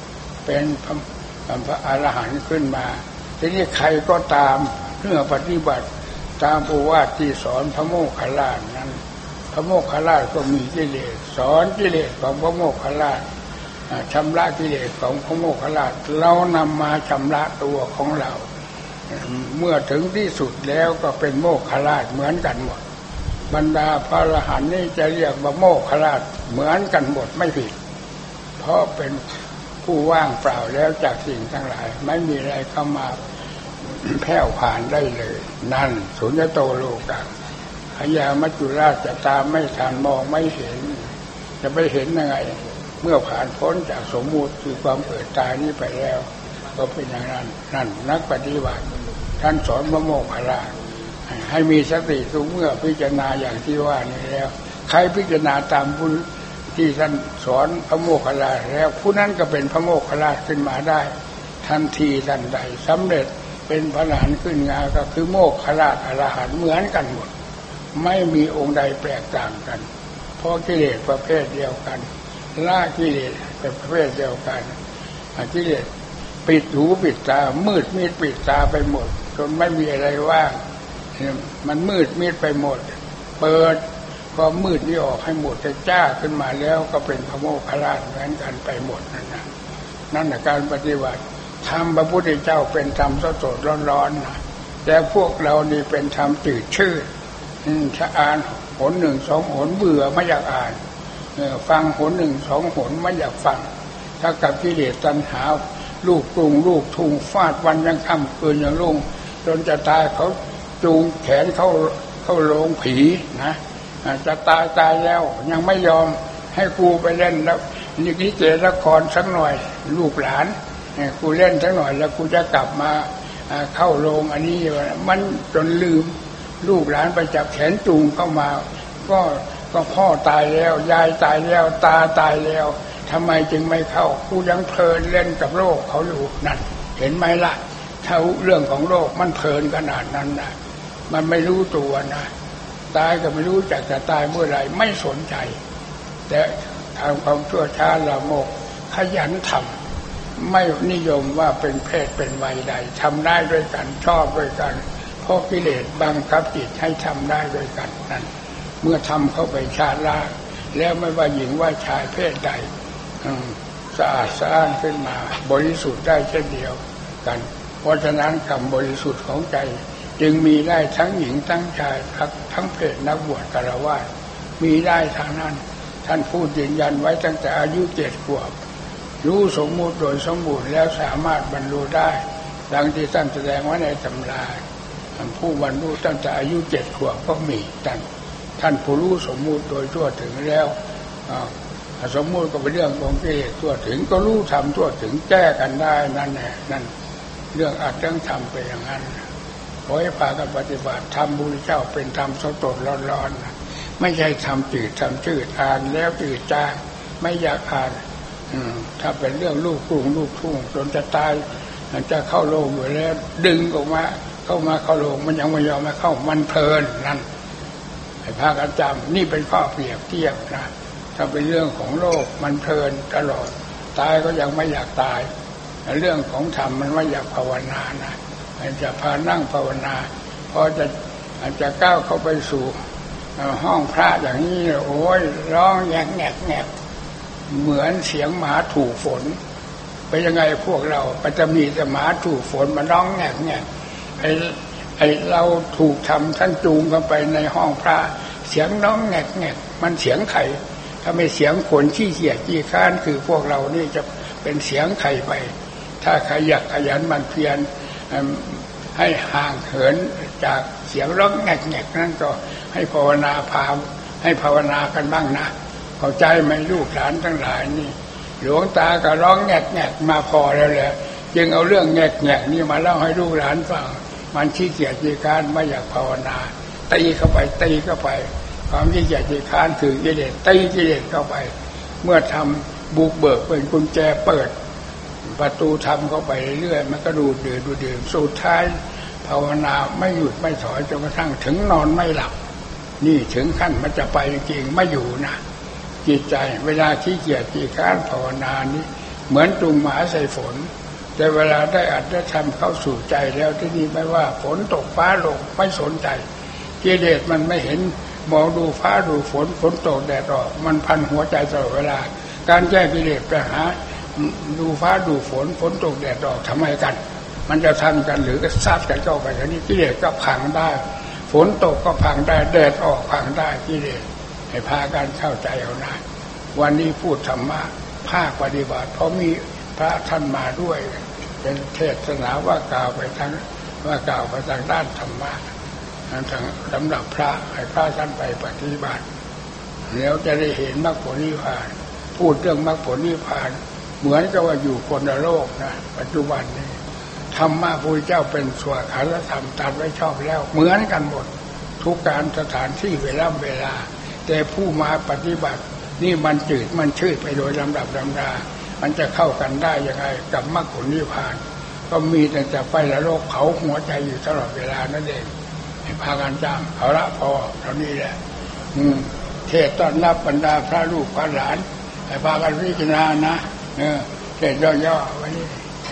[SPEAKER 1] เป็นพระพระอรหันต์ขึ้นมาทีนี้ใครก็ตามเมื่อปฏิบัติตามโอวาทที่สอนพระโมคคัลลานะนั้นพระโมคคัลลานะก็มีกิเลสสอนกิเลสของพระโมคคัลลานะชำระกิเลสของพระโมคคัลลานะเรานำมาชำระตัวของเราเมื่อถึงที่สุดแล้วก็เป็นโมคคัลลานะเหมือนกันหมดบรรดาพระอรหันต์นี่จะเรียกว่าโมคคัลลานะเหมือนกันหมดไม่ผิดเพราะเป็นผู้ว่างเปล่าแล้วจากสิ่งทั้งหลายไม่มีอะไรเข้ามาแผ่วผ่านได้เลยนั่นสุญญโตโลกังพญามัจจุราชจะตามไม่ทันมองไม่เห็นจะไปเห็นยังไงเมื่อผ่านพ้นจากสมมุติคือความเกิดตายนี้ไปแล้วก็เป็นอย่างนั้นนั่นนักปฏิบัติท่านสอนพระโมคคัลลานะให้มีสติทุกเมื่อพิจารณาอย่างที่ว่านี้แล้วใครพิจารณาตามผู้ที่ท่านสอนพระโมคคัลลานะแล้วผู้นั้นก็เป็นพระโมคคัลลานะขึ้นมาได้ทันทีทันใดสำเร็จเป็นพระอรหันต์ขึ้นมาก็คือโมคคัลลานะอรหันต์เหมือนกันหมดไม่มีองค์ใดแตกต่างกันเพราะกิเลสประเภทเดียวกันละกิเลสเป็นประเภทเดียวกันกิเลสปิดหูปิดตามืดมิดปิดตาไปหมดจนไม่มีอะไรว่างมันมืดมิดไปหมดเปิดความมืดนี้ออกให้หมดจะจ้าขึ้นมาแล้วก็เป็นพระโมคคัลลานะเหมือนกันไปหมดนั่นนะนั่นแหละการปฏิบัติธรรมพระพุทธเจ้าเป็นธรรมสดๆร้อนๆนะแต่พวกเรานี่เป็นธรรมจืดชืดถ้าอ่านหนหนึ่งสองหนเบื่อไม่อยากอ่านฟังหนหนึ่งสองหนไม่อยากฟังถ้ากับกิเลสตัณหาลูกกรุงลูกทุ่งฟาดวันยังค่ำคืนยังรุ่งจนจะตายเขาจูงแขนเข้าเข้าโรงผีนะจะตายตายแล้วยังไม่ยอมให้กูไปเล่นแล้วนี่ลิเกละครสักหน่อยลูกหลานกูเล่นสักหน่อยแล้วกูจะกลับมาเข้าโรงอันนี้มันจนลืมลูกหลานไปจับแขนจูงเข้ามาก็ก็พ่อตายแล้วยายตายแล้วตาตายแล้วทำไมจึงไม่เข้ากูยังเพลินเล่นกับโลกเขาอยู่นั่นเห็นไหมล่ะถ้าเรื่องของโลกมันเพลินขนาดนั้นนะมันไม่รู้ตัวนะตายก็ไม่รู้จักจะตายเมื่อไหร่ไม่สนใจแต่ทางความชั่วช้าละโมกขยันทำไม่นิยมว่าเป็นเพศเป็นวัยใดทำได้ด้วยกันชอบด้วยกันเพราะกิเลสบังคับจิตให้ทำได้ด้วยกันนั่นเมื่อทำเข้าไปชาละแล้วไม่ว่าหญิงว่าชายเพศใดสะอาดสะอ้านขึ้นมาบริสุทธิ์ได้เช่นเดียวกันเพราะฉะนั้นคำบริสุทธิ์ของใจจึงมีได้ทั้งหญิงทั้งชายทั้งเพศนักบวชฆราวาสมีได้ทางนั้นท่านพูดยืนยันไว้ตั้งแต่อายุเจ็ดขวบรู้สมมุติโดยสมบูรณ์แล้วสามารถบรรลุได้ดังที่ท่านแสดงไว้ในตำราผู้บรรลุตั้งแต่อายุเจ็ดขวบก็มีท่านท่านผู้รู้สมมุติโดยทั่วถึงแล้วสมมุติก็เป็นเรื่องของกิเลสทั่วถึงก็รู้ธรรมทั่วถึงแก้กันได้นั่นแหละนั่นเรื่องอัดเรื่องทำไปอย่างนั้นขอให้พากันปฏิบัติธรรมบุญเจ้าเป็นธรรมสดๆร้อนๆไม่ใช่ทำจืดทำชืดอ่านแล้วจืดจางไม่อยากอ่านถ้าเป็นเรื่องลูกกรุงลูกทุ่งจนจะตายจะเข้าโรงอยู่แล้วดึงออกมาเข้ามาเข้าโรงมันยังไม่ยอมมาเข้ามันเพลินนั่นให้พากันจำนี่เป็นข้อเปรียบเทียบนะถ้าเป็นเรื่องของโลกมันเพลินตลอดตายก็ยังไม่อยากตายเรื่องของธรรมมันไม่อยากภาวนานะมันจะพานั่งภาวนาพอจะอาจจะก้าวเข้าไปสู่ห้องพระอย่างนี้โอ้ยร้องแงกแงกแงกเหมือนเสียงหมาถูกฝนไปยังไงพวกเราก็จะมีแต่หมาถูกฝนมันร้องแงกแงกไอ้ไอ้เราถูกทำท่านจูงกันไปในห้องพระเสียงร้องแงกแงกมันเสียงไข่ถ้าไม่เสียงคนขี้เกียจขี้ค้านคือพวกเรานี่จะเป็นเสียงไข่ไปถ้าใครอยากขยันมันเพียรให้ห่างเหินจากเสียงร้องแงกๆนั่นก็ให้ภาวนาพาให้ภาวนากันบ้างนะเข้าใจไหมลูกหลานทั้งหลายนี่หลวงตาก็ร้องแงกๆมาพอแล้วแหละจึงเอาเรื่องแงกๆนี่มาเล่าให้ลูกหลานฟังมันขี้เกียจขี้ค้านไม่อยากภาวนาตีเข้าไปตีเข้าไปความขี้เกียจขี้ค้านคือกิเลสตีกิเลสเข้าไปเมื่อทำบุกเบิกเป็นกุญแจเปิดประตูทำเข้าไปเรื่อยๆมันก็ดูดดื่มดูดดื่มสุดท้ายภาวนาไม่หยุดไม่ถอยจนกระทั่งถึงนอนไม่หลับนี่ถึงขั้นมันจะไปจริงๆไม่อยู่นะจิตใจเวลาขี้เกียจขี้ค้านภาวนานี้เหมือนจุงหมาใส่ฝนแต่เวลาได้อัดได้ทำเข้าสู่ใจแล้วที่นี่ไม่ว่าฝนตกฟ้าลงไม่สนใจกิเลสมันไม่เห็นมองดูฟ้าดูฝนฝนตกแดดออกมันพันหัวใจตลอดเวลาการแก้กิเลสไปหาดูฟ้าดูฝนฝนตกแดดออกทำไมกันมันจะทันกันหรือก็ซาดกันเข้าไปอย่างนี้กิเลสก็พังได้ฝนตกก็พังได้แดดออกพังได้กิเลสให้พากันเข้าใจเอานะวันนี้พูดธรรมะภาคปฏิบัติเพราะมีพระท่านมาด้วยเป็นเทศนาว่ากล่าวไปทางว่ากล่าวไปทางด้านธรรมะทางสำหรับพระให้พระท่านไปปฏิบัติแล้วจะได้เห็นมรรคผลนิพพานพูดเรื่องมรรคผลนิพพานเหมือนกับว่าอยู่คนละโลกนะปัจจุบันนี้ธรรมะพระพุทธเจ้าเป็นสวดขันธธรรมตรัสไว้ชอบแล้วเหมือนกันหมดทุกการสถานที่เวลาเวลาแต่ผู้มาปฏิบัตินี่มันจืดมันชืดไปโดยลำดับลำดามันจะเข้ากันได้ยังไงกับมรรคผลนิพพานก็มีแต่จะไฟละโลกเผาหัวใจอยู่ตลอดเวลานั่นเองให้พากันจำเอาละพอเท่านี้แหละอืมเทศต้อนรับบรรดาพระลูกพระหลานให้พากันพิจารณานะเออเทศย่อๆไว้นี่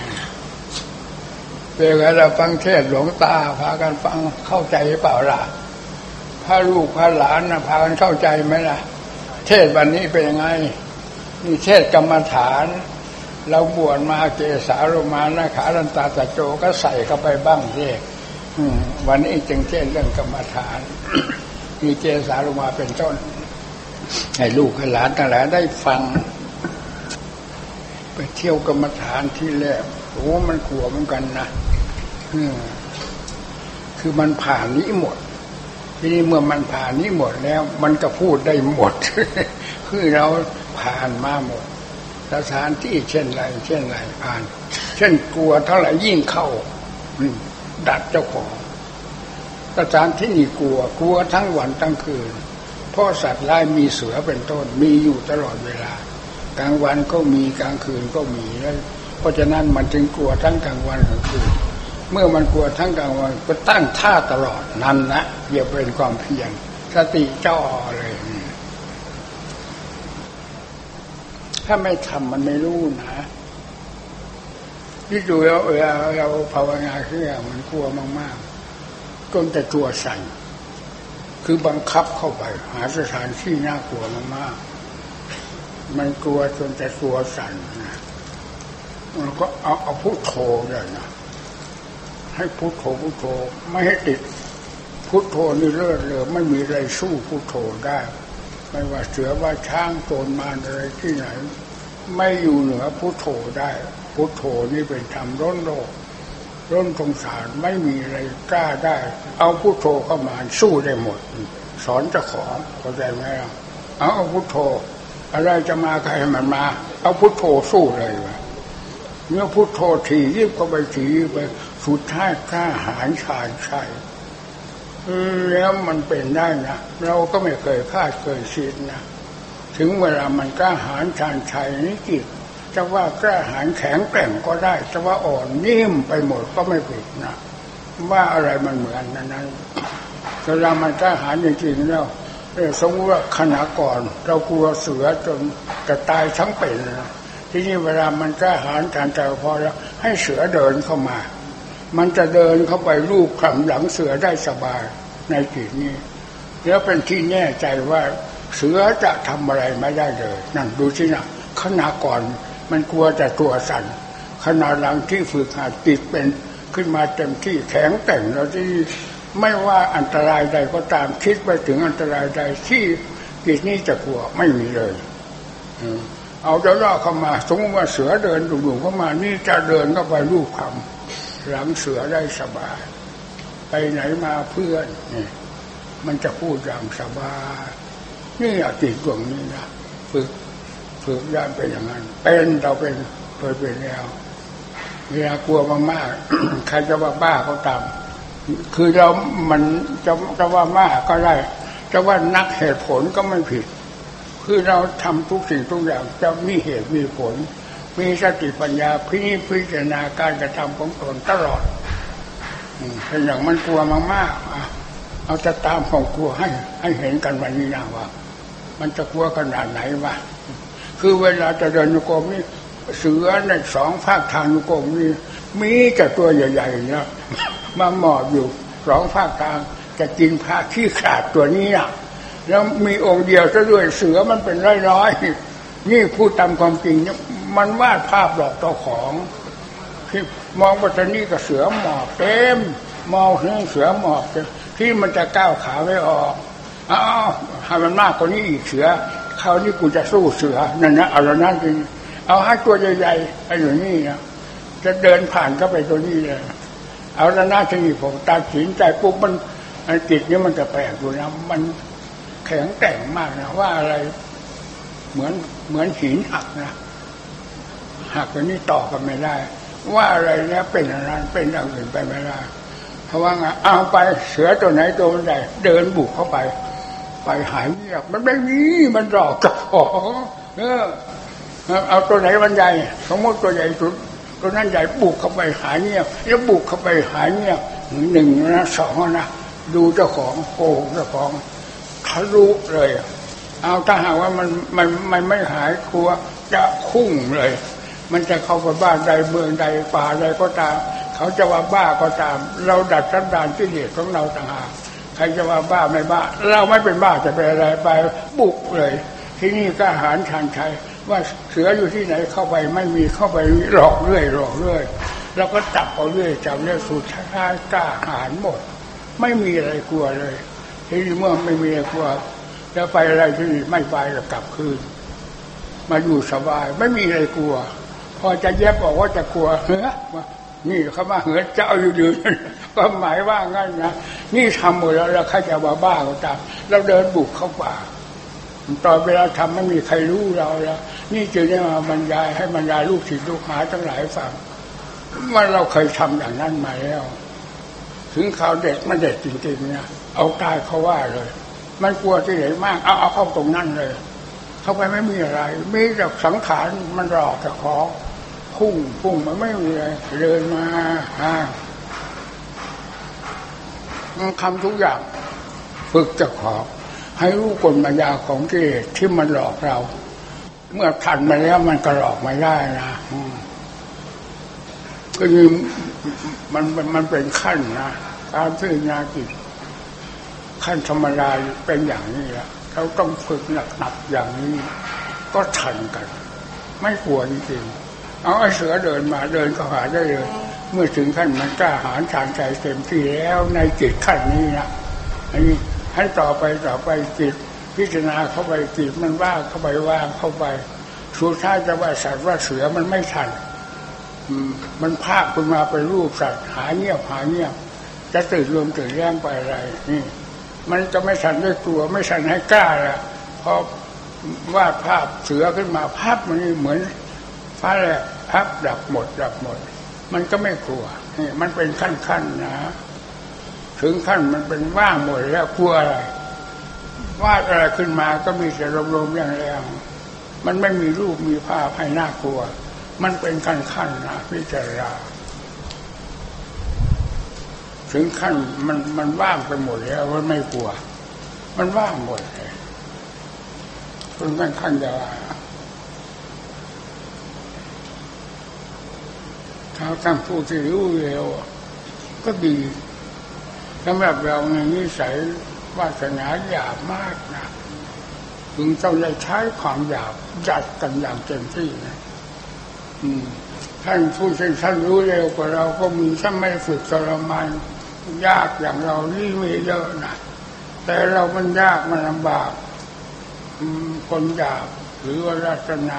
[SPEAKER 1] เป็นไงเราฟังเทศหลวงตาพากันฟังเข้าใจเปล่าล่ะพระลูกพระหลานนะพากันเข้าใจไหมล่ะเทศวันนี้เป็นยังไงนี่เทศกรรมฐานเราบวชมาเกสาโลมานะขาลันตาตะโจก็ใส่เข้าไปบ้างเทศวันนี้จึงเทศเรื่องกรรมฐานมีเกสาโลมาเป็นต้นให้ลูกให้หลานทั้งหลายได้ฟังไปเที่ยวกรรมฐานที่แรกโอ้มันกลัวเหมือนกันนะคือมันผ่านนี้หมดทีนี้เมื่อมันผ่านนี้หมดแล้วมันก็พูดได้หมดคือเราผ่านมาหมดสถานที่เช่นไรเช่นไรผ่านเช่นกลัวเท่าไหร่ยิ่งเข้าดัดเจ้าของสถานที่นี่กลัวกลัวทั้งวันทั้งคืนเพราะสัตว์ร้ายมีเสือเป็นต้นมีอยู่ตลอดเวลากลางวันก็มีกลางคืนก็มีแล้วเพราะฉะนั้นมันจึงกลัวทั้งกลางวันกลางคืนเมื่อมันกลัวทั้งกลางวันก็ตั้งท่าตลอดนั่นนะอย่าเป็นความเพียรสติจ่อเลยถ้าไม่ทำมันไม่รู้นะที่ดูแล้วเวลาเราภาวนาขึ้นมันกลัวมากๆจนแต่ตัวสั่นคือบังคับเข้าไปหาสถานที่น่ากลัวมากๆมันกลัวจนแต่ตัวสั่นนะมันก็เอาเอาพุทโธเลยนะให้พุทโธพุทโธไม่ให้ติดพุทโธนี่เลิศเลยไม่มีอะไรสู้พุทโธได้ไม่ว่าเสือว่าช้างโจรมารอะไรที่ไหนไม่อยู่เหนือพุทโธได้พุทโธนี่เป็นธรรมล้นโลกล้นสงสารไม่มีอะไรกล้าได้เอาพุทโธเข้ามาสู้ได้หมดสอนเจ้าของเข้าใจไหมล่ะเอาเอาพุทโธอะไรจะมาใครมันมาเอาพุทโธสู้เลยวะเมื่อพุทโธถี่ยิบก็ไปถี่ไปสุดท้ายกล้าหาญชาญชัยแล้วมันเป็นได้นะเราก็ไม่เคยคาดเคยคิดนะถึงเวลามันกล้าหาญชาญชัยนี่จิตจะว่ากล้าหาญแข็งแกร่งก็ได้จะว่าอ่อนนิ่มไปหมดก็ไม่ผิดนะว่าอะไรมันเหมือนนั้นนั้นเวลามันกล้าหาญจริงๆแล้วสมมติว่าขณะก่อนเรากลัวเสือจนจะตายทั้งเป็นนะที่นี่เวลามันกล้าหาญชาญชัยพอแล้วให้เสือเดินเข้ามามันจะเดินเข้าไปลูบคลำหลังเสือได้สบายในจิตนี้แล้วเป็นที่แน่ใจว่าเสือจะทำอะไรไม่ได้เลยนั่นดูสินะขณะก่อนมันกลัวแต่ตัวสั่นขณะหลังที่ฝึกหัดจิตเป็นขึ้นมาเต็มที่แข็งแกร่งแล้วที่ไม่ว่าอันตรายใดก็ตามคิดไปถึงอันตรายใดที่จิตนี้จะกลัวไม่มีเลยเอาเจ้าล่อเข้ามาสมมติว่าเสือเดินดุ่มๆเข้ามานี่จะเดินเข้าไปลูบคลำหลังเสือได้สบายไปไหนมาเพื่อนนี่มันจะพูดอย่างสบายนี่อยากติดดวงนี้นะฝึกฝึกได้เป็นอย่างนั้นเป็นเราเป็นเคยเป็นแล้วเวลากลัวมากๆใครจะว่าบ้าก็ตามคือเรามันจะจะว่ามากก็ได้จะว่านักเหตุผลก็ไม่ผิดคือเราทำทุกสิ่งทุกอย่างจะมีเหตุมีผลมีสติปัญญาพินิจพิจารณาการกระทำของตนตลอดเป็นอย่างมันกลัวมากๆเอาจะตามของกลัวให้ให้เห็นกันวันนี้นะว่ามันจะกลัวขนาดไหนวะคือเวลาจะเดินโยกนี่เสือในสองภาคทางกงนี่มีแต่ตัวใหญ่ๆนะมาหมอบอยู่สองภาคทางจะกินพระขี้ขาดตัวนี้นะแล้วมีองค์เดียวซะด้วยเสือมันเป็นร้อยๆนี่พูดตามความจริงมันวาดภาพหลอกตัวของที่มองปัตตานีกับเสือหมอบเต็มมองเห็นเสือหมอบที่มันจะก้าวขาไม่ออกอ้าวให้มันมากกว่านี้อีกเสือคราวนี้กูจะสู้เสือนั่นนะเอาแล้วนั่นจริงเอาให้ตัวใหญ่ๆไอ้อย่างนี้นะจะเดินผ่านเข้าไปตัวนี้เลยเอาแล้วน่าจะมีผมตัดสินใจปุ๊บมันจิตนี้มันจะแปลกอยู่นะมันแข็งแกร่งมากนะว่าอะไรเหมือนเหมือนหินหักนะหักตัวนี้ต่อกันไม่ได้ว่าอะไรเนี่ยเป็นอะไรเป็นอย่างอื่นไปไม่ได้เพราะว่าไงเอาไปเสือตัวไหนตัวใหญ่เดินบุกเข้าไปไปหายเงียบมันไม่มีมันหลอกกับของเออเอาตัวไหนมันใหญ่สมมติตัวใหญ่สุดตัวนั้นใหญ่บุกเข้าไปหายเงียบแล้วบุกเข้าไปหายเงียบหนึ่งนะสองนะดูเจ้าของโกงเจ้าของทะลุเลยเอาถ้าหากว่ามันมันมันไม่หายกลัวจะคุ้งเลยมันจะเข้าไปบ้านใดเมืองใดป่าใดก็ตามเขาจะว่าบ้าก็ตามเราดัดสันดานที่เหตุของเราต่างหากใครจะว่าบ้าไม่บ้าเราไม่เป็นบ้าจะเป็นอะไรไปบุกเลยที่นี่กล้าหาญชาญชัยว่าเสืออยู่ที่ไหนเข้าไปไม่มีเข้าไปหลอกเรื่อยหลอกเรื่อยเราก็จับเอาเรื่อยจับเรื่อยสุดท้ายกล้าหาญหมดไม่มีอะไรกลัวเลยที่นี่เมื่อไม่มีอะไรกลัวจะไปอะไรที่นี่ไม่ไปก็กลับคืนมาอยู่สบายไม่มีอะไรกลัวพอจะแยบบอกว่าจะกลัวเฮ้ยนี่เขามาเหือเจ้าอยู่ดีก็หมายว่างั้นนะนี่ทำหมดแล้วแล้วใครจะว่าบ้าก็ตามเราเดินบุกเข้าป่าตอนเวลาทำไม่มีใครรู้เราแล้วนี่จึงได้มาบรรยายให้บรรยายลูกศิษย์ลูกหาทั้งหลายฟังว่าเราเคยทำอย่างนั้นมาแล้วถึงข่าวเด็ดมันเด็ดจริงๆเนี่ยเอาตายเขาว่าเลยมันกลัวที่ไหนมากเอาเอาเข้าตรงนั้นเลยเข้าไปไม่มีอะไรมีแต่สังขารมันหลอกแต่ของพุ่งพุ่งมันไม่มีอะไรเดินมาฮะมันทำทุกอย่างฝึกจะขอให้รู้กลมายาของกิเลสที่มันหลอกเราเมื่อทันมาแล้วมันก็หลอกไม่ได้นะก็คือมันมันเป็นขั้นนะการพิจารณาจิตขั้นธรรมดาเป็นอย่างนี้แหละเราต้องฝึกหนักๆอย่างนี้ก็ทันกันไม่กลัวจริงๆเอาไอ้เสือเดินมาเดินก็หาได้เลยเมื่อถึงขั้นมันกล้าหาญชาญใจเต็มที่แล้วในจิตขั้นนี้นะอันนี้ให้ต่อไปต่อไปจิตพิจารณาเข้าไปจิตมันว่างเข้าไปว่างเข้าไปสุดท้ายจะว่าสัตว์ว่าเสือมันไม่ทันมันภาคขึ้นมาไปรูปสัตว์หาเงียบหาเงียบจะตื่นรวมตื่นแย่งไปอะไรนี่มันจะไม่ทันด้วยตัวไม่ทันให้กล้าละพอวาดภาพเสือขึ้นมาภาพมันเหมือนฟ้าแลบภาพดับหมดดับหมดมันก็ไม่กลัวนี่มันเป็นขั้นๆนะถึงขั้นมันเป็นว่างหมดแล้วกลัวอะไรวาดอะไรขึ้นมาก็มีแต่ลมๆอย่างแรงมันไม่มีรูปมีภาพให้น่ากลัวมันเป็นขั้นๆนะพิจารณาถึงขั้นมันมันว่างไปหมดแล้วมันไม่กลัวมันว่างหมดเลยเป็นขั้นขั้นจะถ้าท่านผู้ที่รู้เร็วก็ดีสำหรับเราในนิสัยวาสนาหยาบมากนะถึงต้องได้ใช้ความหยาบจัดกันอย่างเต็มที่นะท่านผู้ที่ท่านรู้เร็วกว่าเราก็มีถ้าไม่ฝึกทรมานยากอย่างเรานี่มีเยอะนะแต่เรามันยากมันลำบากคนหยาบหรือว่าศาสนา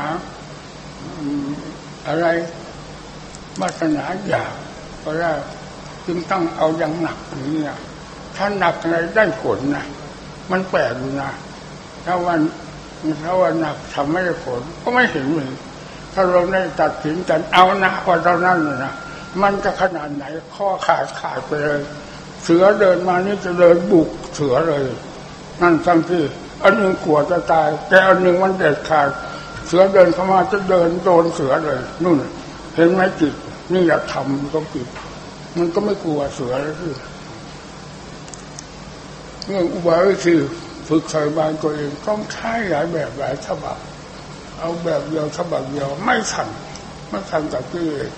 [SPEAKER 1] อะไรศาสนาหยาบก็ได้จึงต้องเอาอย่างหนักอย่างนี้ถ้าหนักอะไรได้ผลนะมันแปลกอยู่นะถ้าวันถ้าวันหนักทำไม่ได้ผลก็ไม่เห็นเลยถ้าเราได้ตัดสินกันเอานะพอเท่านั้นเลยนะมันจะขนาดไหนข้อขาดขาดไปเลยเสือเดินมานี่จะเดินบุกเสือเลยนั่นทั้งที่อันหนึ่งกลัวจะตายแต่อันหนึ่งมันเด็ดขาดเสือเดินเข้ามาจะเดินโดนเสือเลยนู่นเห็นไหมจิตนี่อยากทำก็จิตมันก็ไม่กลัวเสือแล้วที่เรื่องอุบายวิธีฝึกใส่บานตัวเองต้องใช้หลายแบบหลายฉบับเอาแบบเดียวฉบับเดียวไม่ทันไม่ทันกับกิเลส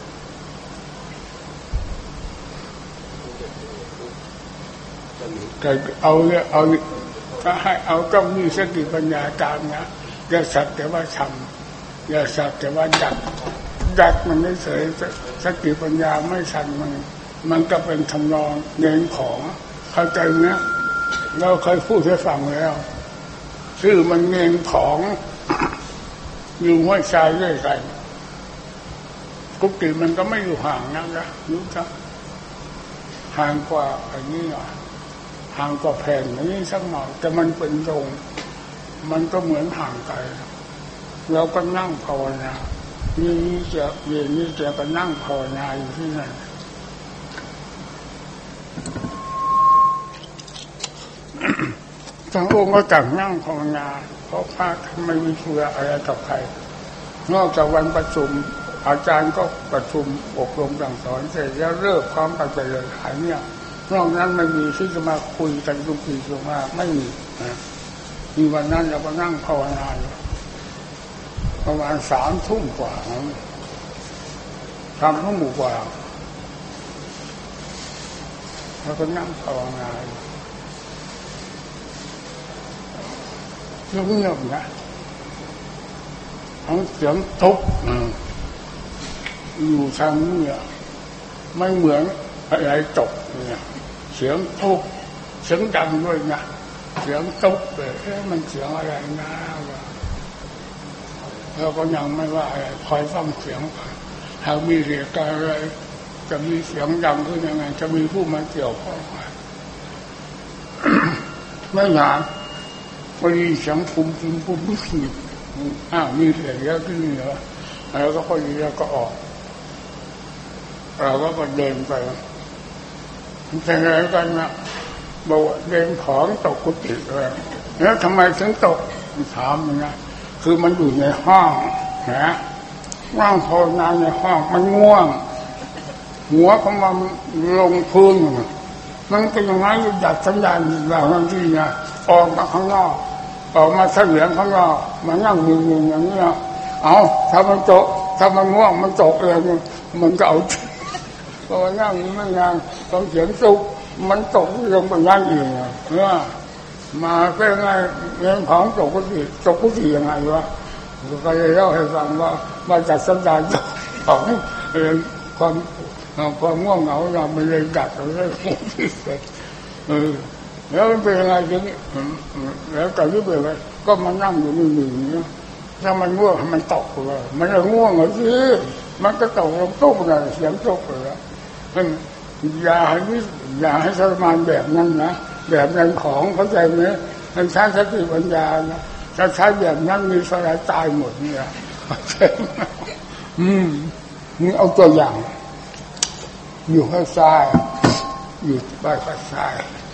[SPEAKER 1] แต่เอาเนี่ยเอาถ้าให้เอาต้องมีสติปัญญาตามนะอย่าสักแต่ว่าทำอย่าสักแต่ว่าดักดักมันไม่เฉยสติปัญญาไม่ทันมันมันก็เป็นทำนองเงินของเข้าใจไหมเราเคยพูดให้ฟังแล้วชื่อมันเงินของอยู่ห้วยทรายด้วยกันกุฏิมันก็ไม่อยู่ห่างนักนะรู้จักห่างกว่าอันนี้หน่อยห่างกว่าแผ่นนี้สักหน่อยแต่มันเป็นตรงมันก็เหมือนห่างไกลเราก็นั่งภาวนานี่นี่จะเย็นนี่จะก็นั่งภาวนาอยู่ที่นั่นทั้งองค์ก็ต่างนั่งภาวนาเพราะพระไม่มีเชื่ออะไรกับใครนอกจากวันประชุมอาจารย์ก็ประชุมอบรมสั่งสอนเสร็จแล้วเลิกพร้อมกันไปเลยหายเนี่ยนอกนั้นไม่มีที่จะมาคุยกันทุกทีทุกมาไม่มีนะมีวันนั้นเราก็นั่งภาวนาประมาณสามทุ่มกว่าสามทุ่มกว่าเราก็นั่งภาวนาเงียบๆนะทั้งเสียงทุบอยู่ทางนี้ไม่เหมือนอะไรตกเนี่ยเสียงทุบเสียงดังด้วยนะเสียงทุบเลยมันเสียงอะไรนะเราก็ยังไม่ว่าอะไรคอยฟังเสียงหากมีเหตุการณ์อะไรจะมีเสียงดังขึ้นยังไงจะมีผู้มาเกี่ยวข้องไม่นานพอดีเสียงปุ่มปุ่มปุ่มปุ่มอ้าวมีเสียงเยอะขึ้นเหรอแล้วก็พอดีแล้วก็ออกเราก็เดินไปเป็นอะไรกันนะบอกเดินของตกกุฏิเลยแล้วทำไมถึงตกถามมันนะคือมันอยู่ในห้องนะว่างภาวนาในห้องมันง่วงหัวของมันลงพื้นมันเป็นอย่างนั้นอยู่ดัดสัญญาณแบบนั้นที่นะออกมาข้างนอกออกมาเสียงข้างนอกมันนั่งมึนๆอย่างนี้เอาถ้ามันตกถ้ามันง่วงมันตกเลยมันก็เอาพอนั่งไม่นานตอนเสียงสุกมันตกลงไปนั่งเองเออมาเป็นไงเงินของตกกุฏิตกกุฏิยังไงวะก็เลยเล่าให้ฟังว่ามาจากสัญญาณของความความง่วงเหงาเรามันเลยดัดเราเลยฟุ้งที่สุดเออแล้วมันเป็นยังไงทีนี้แล้วแต่ที่เป็นไงก็มานั่งอยู่นี่หนึ่งเนี่ยถ้ามันง่วงมันตกเลยมันจะง่วงเหรอสิมันก็ตกลงตุ๊บเลยเสียงตุ๊บเลยอย่าให้อย่าให้สมาธิแบบนั้นนะแบบนั้นของเข้าใจไหมมันใช้สติปัญญานะถ้าใช้แบบนั้นมีสลายตายหมดเนี่ยเข้าใจไหมอืมนี่เอาตัวอย่างอยู่ข้างซ้ายอยู่บ้านข้างซ้าย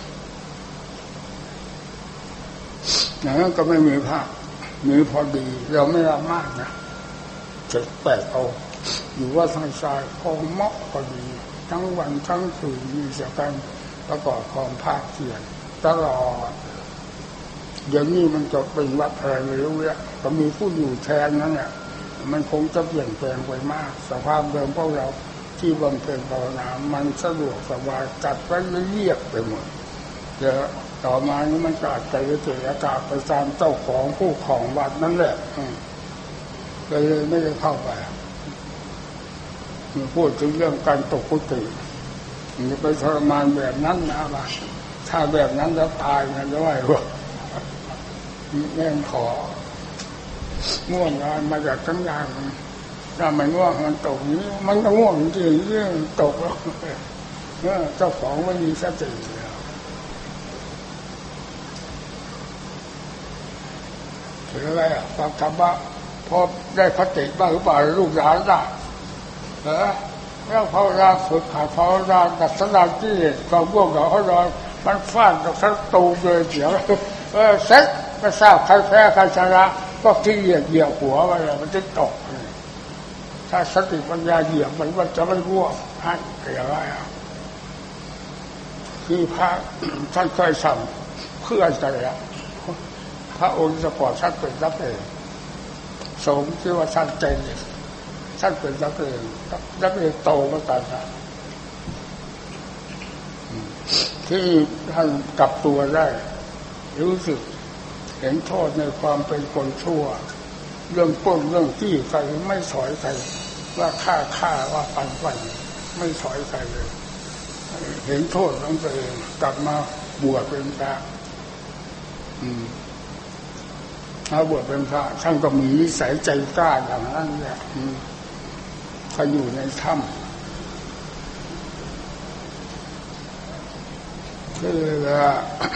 [SPEAKER 1] อย่างนั้นก็ไม่มีภาพมีพอดีเราไม่ละมากนะเจ็ดแปดเอาอยู่ว่าทางซ้ายพอเหมาะพอดีทั้งวันทั้งคืนมีเสียกันประกอบความภาคเพียรตลอดเดี๋ยวนี้มันจะเป็นวัดอะไรไม่รู้เนี่ยก็มีผู้อยู่แทนนั่นแหละมันคงจะเปลี่ยนแปลงไปมากสภาพเดิมพวกเราที่บำเพ็ญภาวนามันสะดวกสบายจัดไว้เรียบไปหมดเดี๋ยวต่อมานี้มันจะอาจจะเกิดอากาศไปตามเจ้าของผู้ของวัดนั่นแหละเลยไม่ได้เข้าไปพูดถึงเรื่องการตกกุฏิมันไปทรมานแบบนั้นนะบ้าถ้าแบบนั้นแล้วตายนะด้วยวะแม่งของ่วงนอนมาจากทั้งยานถ้ามันง่วงมันตกนี้มันก็ง่วงจริงๆเรื่องตกแล้วเจ้าของไม่มีสติถืออะไรอ่ะฟังธรรมะพอได้คติบ้างหรือเปล่าลูกหลานได้เออแล้วภาวนาฝึกหาภาวนาดัดสลายที่ความง่วงเหงาเขานอนมันฟาดกับสักตูเลยเสียเออเซ็ตก็ทราบใครแพ้ใครชนะก็ที่เหยียบเหยียบหัวไปเลยมันจะตกถ้าสติปัญญาเหยียบมันมันจะไม่ง่วงท่านเกี่ยวอะไรอ่ะคือพระท่านเคยสั่งเพื่ออะไรอ่ะพระองค์จะก่อชัดเป็นรับเองสมที่ว่าท่านใจท่านเป็นนักเรียนนักเรียนโตมาตลอดที่ท่านกลับตัวได้รู้สึกเห็นโทษในความเป็นคนชั่วเรื่องปล้นเรื่องจี้ใครไม่ถอยใครว่าฆ่าฆ่าว่าฟันฟันไม่ถอยใครเลยเห็นโทษของตัวเองกลับมาบวชเป็นพระถ้าบวชเป็นพระท่านก็มีนิสัยใจกล้าอย่างนั้นแหละเขาอยู่ในถ้ำคือว่า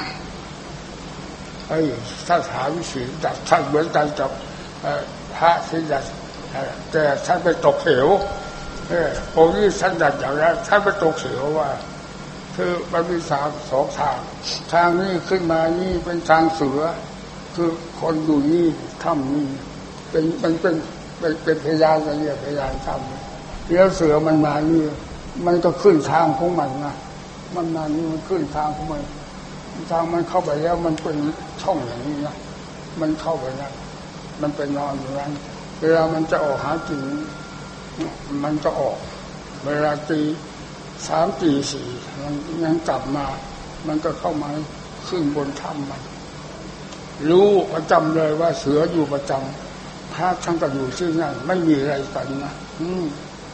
[SPEAKER 1] ไอ้ท่านถามวิสีดัดท่านเหมือนกันกับพระที่ดัดแต่ท่านไปตกเหวเออองค์นี้ท่านดัดอย่างนั้นท่านไปตกเหวว่าคือมันมีทางสองทางทางนี้ขึ้นมานี่เป็นทางเสือคือคนอยู่นี่ถ้ำนี่เป็นมันเป็นเป็นเป็นพยานอะไรเนี่ยพยานถ้ำแล้วเสือมันมานี่มันก็ขึ้นทางของมันนะมันมานี่มันขึ้นทางของมันทางมันเข้าไปแล้วมันเป็นช่องอย่างนี้นะมันเข้าไปนะมันไปนอนอยู่นั้นเวลามันจะออกหากินมันก็ออกเวลาตีสามตีสี่มันยังกลับมามันก็เข้ามาขึ้นบนถ้ำมันรู้ประจำเลยว่าเสืออยู่ประจำพระท่านก็อยู่ที่นั่นไม่มีอะไรกันนะอืม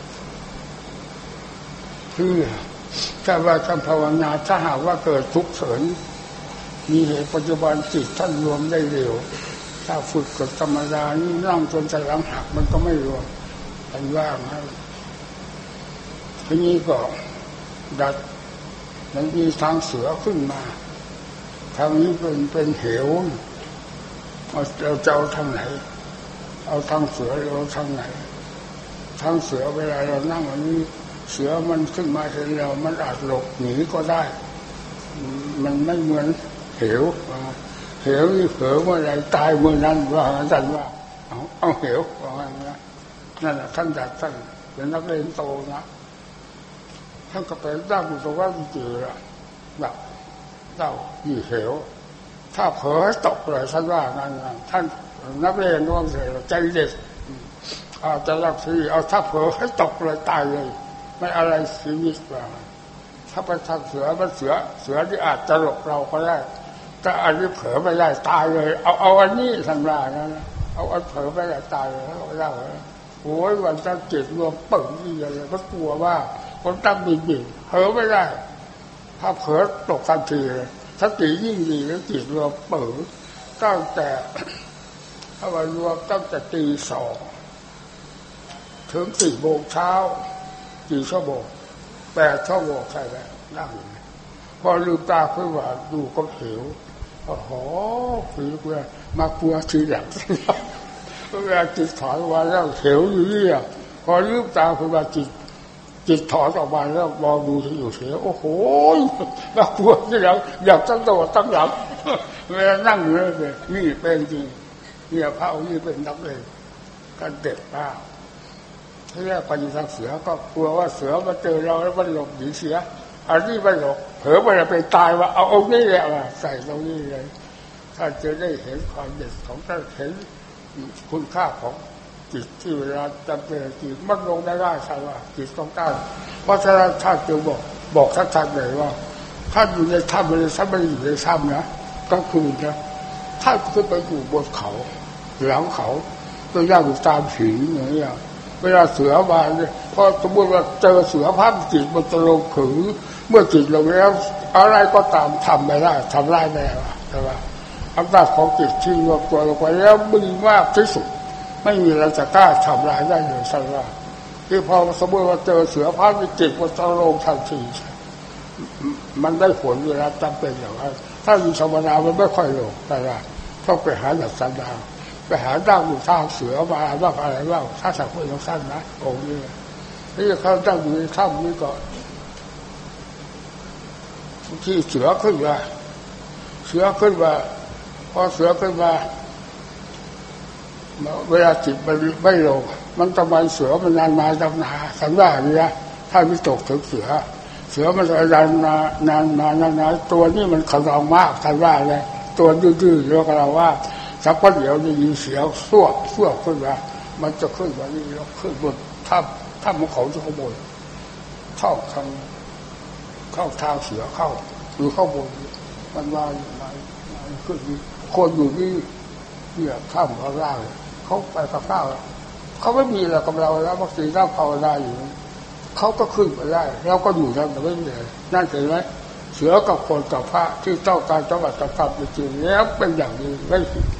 [SPEAKER 1] คือถ้าว่าท่านภาวนาถ้าหากว่าเกิดทุกข์เฉินมีเหตุปัจจุบันจิตท่านรวมได้เร็วถ้าฝึกกับธรรมดานี่นั่งจนใจหลังหักมันก็ไม่รวมเป็นว่างนะทีนี้ก็ดัดมันมีทางเสือขึ้นมาทางนี้เป็นเป็นเหวเราจะเอาทางไหนเอาทางเสือเราทางไหนทางเสือเวลาเรานั่งอันนี้เสือมันขึ้นมาเห็นเรามันอาจหลบหนีก็ได้มันไม่เหมือนเหวเหวนี่เผลอเมื่อไรตายเมื่อนั้นว่าท่านว่าเอาเอาเหวว่างั้นนะนั่นแหละท่านจัดท่านเป็นนักเรียนโตนะท่านก็ไปตั้งอยู่ตรงว่าจริงๆละแบบเจ้าอยู่เหวถ้าเผลอตกเลยท่านว่างั้นนะท่านนักเรียนน้องเสือใจเด็ดอาจจะรักที่เอาถ้าเผลอให้ตกเลยตายเลยไม่อะไรชีวิตว่าถ้าไปทำเสือมันเสือเสือที่อาจจะหลบเราก็ได้แต่อันนี้เผลอไม่ได้ตายเลยเอาเอาอันนี้ท่านว่างั้นนะเอาอันเผลอไม่ได้ตายเลยเขาเล่าโอ้ยวันตั้งจิตรวมเปิดยี่อะไรก็กลัวว่าคนตั้งบินบินเผลอไม่ได้ถ้าเผลอตกทันทีเลยสติยิ่งดีแล้วจิตรวมเปิดตั้งแต่ถ้าวันรวมตั้งแต่ตีสองถึงสี่โมงเช้ากี่ชั่วโมงแปดชั่วโมงใช่ไหมนั่งพอลืมตาขึ้นมาดูก็เหวโอ้โหคือเพื่อมากลัวทีหลังเวลาจิตถอนมาแล้วเหวอยู่นี่อ่ะพอลืมตาขึ้นมาจิตจิตถอนออกมาแล้วมองดูที่อยู่เหวโอ้โหมากลัวทีหลังอยากตั้งตัวตั้งหลังเวลานั่งอยู่เลยนี่เป็นจริงเนี่ยพระองค์นี้เป็นนักเลงกันเด็ดมากที่แรกไปอยู่ทางเสือก็กลัวว่าเสือมาเจอเราแล้วมันหลบหนีเสืออันนี้ไม่หลบเผลอไปไปตายว่าเอาองค์นี้แหละว่าใส่ตรงนี้เลยถ้าจะได้เห็นความเด็ดของท่านเห็นคุณค่าของจิตที่เวลาจำเป็นจิตมันลงได้ได้ใช่ว่าจิตต้องตั้งเพราะฉะนั้นท่านจึงบอกบอกท่านท่านเลยว่าท่านอยู่ในถ้ำเลยท่านไม่อยู่ในถ้ำนะก็คือนะท่านขึ้นไปอยู่บนเขาหลังเขาก็ย่างอยู่ตามหินอย่างนี้เวลาเสือมาเนี่ยพอสมมติว่าเจอเสือพันจิตมันจะลงขือเมื่อจิตลงแล้วอะไรก็ตามทำไม่ได้ทำได้แน่ใช่ไหมอำนาจของจิตที่รวมตัวลงไปแล้วมีมากที่สุดไม่มีอะไรจะกล้าทำลายได้เลยใช่ไหมที่พอสมมติว่าเจอเสือพันจิตมันจะลงทันทีมันได้ผลเวลาจำเป็นอย่างนั้นถ้าอยู่ธรรมดามันไม่ค่อยลงแต่ละต้องไปหาแบบสันดาไปหาดั้งอยู่ทางเสือมาบ้างอะไรบ้างถ้าสักคนต้องสั้นนะองค์นี้นี่เขาดั้งอยู่ในถ้ำนี้ก่อนที่เสือขึ้นมาเสือขึ้นมาพอเสือขึ้นมาเวลาจิตมันไม่ลงมันทำไมเสือมันนานมาจำนาสันว่าอย่างนี้ถ้าไม่ตกถึงเสือเสือมันนานมานานมานานๆตัวนี้มันขนองมากสันว่าเลยตัวดื้อๆเรียกเราว่าสักพักเดียวได้ยินเสียงสวบสวบขึ้นมามันจะขึ้นมานี่แล้วขึ้นบนถ้าถ้ามันเขาจะขโมยเข้าทางเข้าทางเสือเข้าหรือเข้าบนมันว่าอยู่ไหนก็มีคนอยู่นี่เนี่ยข้ามเขาได้เขาไปกับข้าวเขาไม่มีอะไรกับเราแล้วบางทีนั่งภาวนาอยู่เขาก็ขึ้นไปได้เราก็อยู่นั่นแต่ไม่มีอะไรนั่นเห็นไหมเสือกับคนกับพระที่เจ้าการจังหวัดจักรพรรดิจริงแล้วเป็นอย่างนี้ไม่ผิด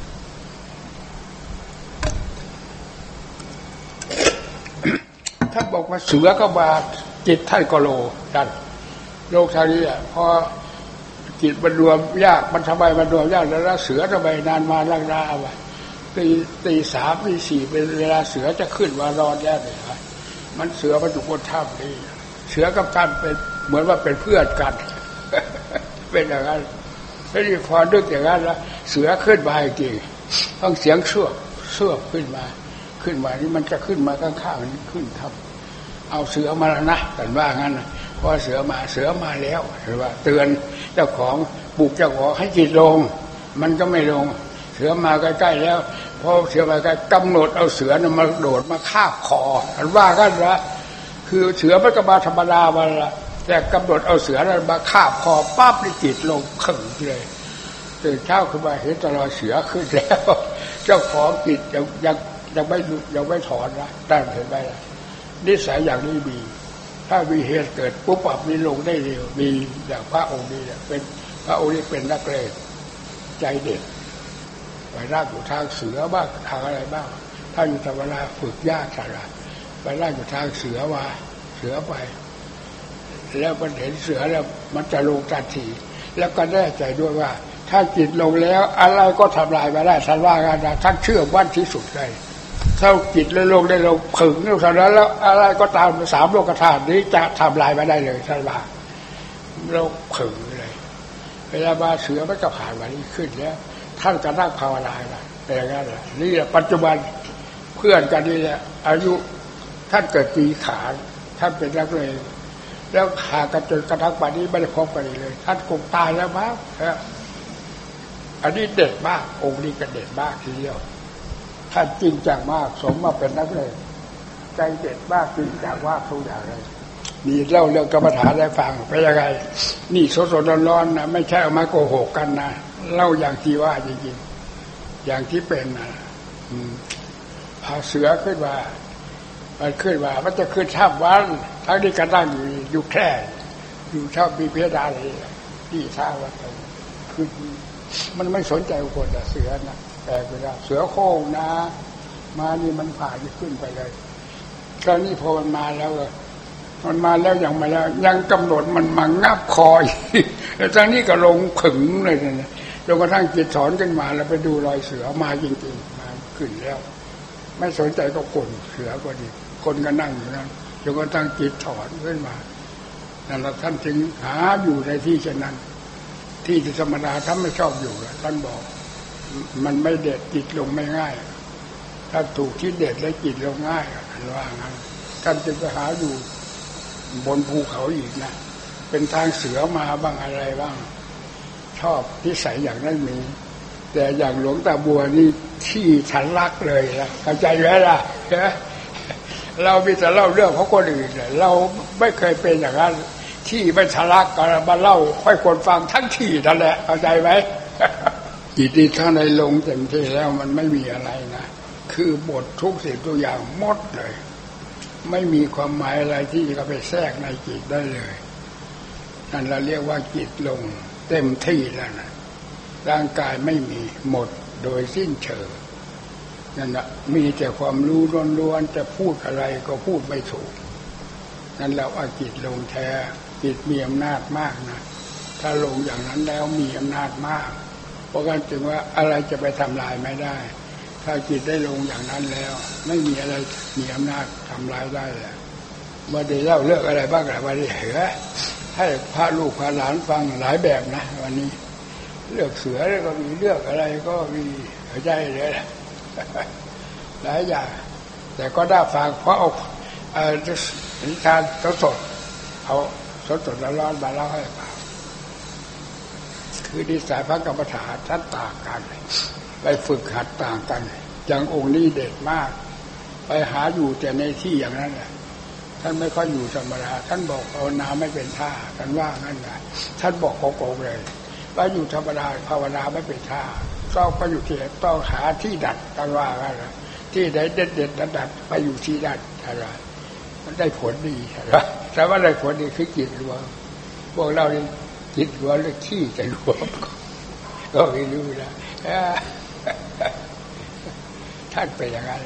[SPEAKER 1] ถ้าบอกว่าเสือกับบาจิตท่านก็โลท่านโลกชาลีอ่ะพอจิตมันรวมยากมันทำไมมันรวมยากแล้วเสือทำไมนานมาลังลาไปตีตีสามตีสี่เป็นเวลาเสือจะขึ้นมานอนแย่เลยครับมันเสือมันอยู่บนถ้ำนี่เสือกับกันเป็นเหมือนว่าเป็นเพื่อนกันเป็นอย่างนั้นแล้วนี่พอดึกอย่างนั้นแล้วเสือขึ้นมาจริงฟังเสียงเชือกเชือกขึ้นมาขึ้นมานี่มันจะขึ้นมาข้างๆนี่ขึ้นทับเอาเสือมาแล้วนะแต่ว่างั้นพอเสือมาเสือมาแล้วหรือว่าเตือนเจ้าของปลุกเจ้าของให้จิตลงมันก็ไม่ลงเสือมาใกล้ๆแล้วพอเสือมาใกล้กำหนดเอาเสือน่ะมาโดดมาคาบคออันว่ากันละคือเสือมันก็มาธรรมดาวันละแต่กำหนดเอาเสือน่ะมาคาบคอปั๊บนี่จิตลงขึงเลยตื่นเช้าขึ้นมาเห็นตลอดเสือขึ้นแล้วเจ้าของจิตยังยังยังไม่ยังไม่ถอนนะตั้งเห็นไหมล่ะนิสัยอย่างนี้มีถ้ามีเหตุเกิดปุ๊บปั๊บนี่ลงได้เร็วมีอย่างพระองค์นี้เนี่ยเป็นพระองค์นี้เป็นนักเลงใจเด็ดไปร่างอยู่ทางเสือบ้างทางอะไรบ้างถ้าอยู่ธรรมดาฝึกยากสาระไปร่างอยู่ทางเสือว่าเสือไปแล้วมันเห็นเสือแล้วมันจะลงทันทีแล้วก็แน่ใจด้วยว่าถ้าจิตลงแล้วอะไรก็ทำลายไม่ได้ท่านว่ากันนะท่านเชื่อมั่นที่สุดเลยถ้าจิตเลยลงได้ลงผึ่งเท่านั้นแล้วอะไรก็ตามสามโลกธาตุนี้จะทำลายไม่ได้เลยท่านว่าเราผึ่งเลยเวลามาเสือมันก็ผ่านวันนี้ขึ้นแล้วท่านก็นั่งภาวนาไปเป็นอย่างนั้นแหละนี่แหละปัจจุบันเพื่อนกันนี่แหละอายุท่านเกิดปีขานท่านเป็นนักเลงแล้วขากันจนกระทั่งป่านนี้ไม่ได้พบกันเลยท่านคงตายแล้วมั้งอันนี้เด็ดมากองค์นี้ก็เด็ดมากทีเดียวท่านจริงจังมากสมมาเป็นนักเลงใจเด็ดมากจริงจังว่าทุกอย่างเลยนี่เล่าเรื่องกรรมฐานให้ฟังเป็นยังไงนี่สดๆร้อนๆนะไม่ใช่เอามาโกหกกันนะเล่าอย่างที่ว่าจริงๆอย่างที่เป็นนะพาเสือขึ้นมามันขึ้นมามันจะขึ้นทับวันทั้งนี้ก็นั่งอยู่อยู่แค่อยู่ชอบมีเพดานอะไรที่ท่าวัดขึ้นมันไม่สนใจคนแต่เสือนะแต่เวลาเสือโค้งนะมานี่มันผ่านขึ้นไปเลยคราวนี้พอมันมาแล้วมันมาแล้วยังมาแล้วยังกำหนดมันมางับคอแล้วทางนี้ก็ลงขึงเลยนะจนกระทั่งจิตถอนขึ้นมาแล้วไปดูรอยเสือมาจริงๆมาขึ้นแล้วไม่สนใจก็กลเสือก็ดีคนก็นั่งอยู่นั้นจนกระทั่งจิตถอนขึ้นมานั่นแหละท่านจึงหาอยู่ในที่เช่นนั้นที่ธรรมดาท่านไม่ชอบอยู่ท่านบอกมันไม่เด็ดจิตลงไม่ง่ายถ้าถูกที่เด็ดแล้วจิตลงง่ายท่านว่างั้นท่านจึงไปหาอยู่บนภูเขาอีกนะเป็นทางเสือมาบ้างอะไรบ้างชอบนิสัยอย่างนั้นมีแต่อย่างหลวงตาบัวนี่ที่ฉันรักเลยนะเข้าใจไหมล่ะเรามีแต่เล่าเรื่องของคนอื่นเราไม่เคยเป็นอย่างนั้นที่ไม่ทะลักกันมาเล่าค่อยคนฟังทั้งที่นั่นแหละเข้าใจไหมจิตที่ข้างในลงเต็มที่แล้วมันไม่มีอะไรนะคือบททุกสิ่งทุกอย่างหมดเลยไม่มีความหมายอะไรที่จะไปแทรกในจิตได้เลยนั่นเราเรียกว่าจิตลงเต็มที่แล้วนะร่างกายไม่มีหมดโดยสิ้นเชิงนั่นแหละมีแต่ความรู้ล้วนๆจะพูดอะไรก็พูดไม่ถูกนั่นเราเอาจิตลงแท้จิตมีอำนาจมากนะถ้าลงอย่างนั้นแล้วมีอำนาจมากเพราะงั้นจึงว่าอะไรจะไปทำลายไม่ได้ถ้าจิตได้ลงอย่างนั้นแล้วไม่มีอะไรมีอำนาจทำลายได้เลยเมื่อได้เล่าเรื่องอะไรบ้างอะไรวันนี้เหรอให้พระลูกพระหลานฟังหลายแบบนะวันนี้เลือกเสือแล้วก็มีเลือกอะไรก็มีเข้าใจเลยหลายอย่างแต่ก็ได้ฟังเพราะเอานิทานสดๆเอาสดๆร้อนๆมาเล่าให้ฟังคือนิสัยพระกรรมฐานท่านต่างกันไปฝึกหัดต่างกันอย่างองค์นี้เด็ดมากไปหาอยู่แต่ในที่อย่างนั้นแหละท่านไม่ค่อยอยู่ธรรมดาท่านบอกภาวนาไม่เป็นท่าท่านว่างั้นแหละท่านบอกโกงเลยว่าอยู่ธรรมดาภาวนาไม่เป็นท่าต้องไปอยู่ที่ต้องหาที่ดัดท่านว่างั้นที่ไหนเด็ดเด็ดดัดไปอยู่ที่ดัดอะไรมันได้ผลดีใช่ไหมแต่ว่าได้ผลดีคือจิตรวมพวกเราเนี่ยจิตรวมหรือขี้จะรวมก็ไม่รู้นะท่านเป็นอย่างนั้น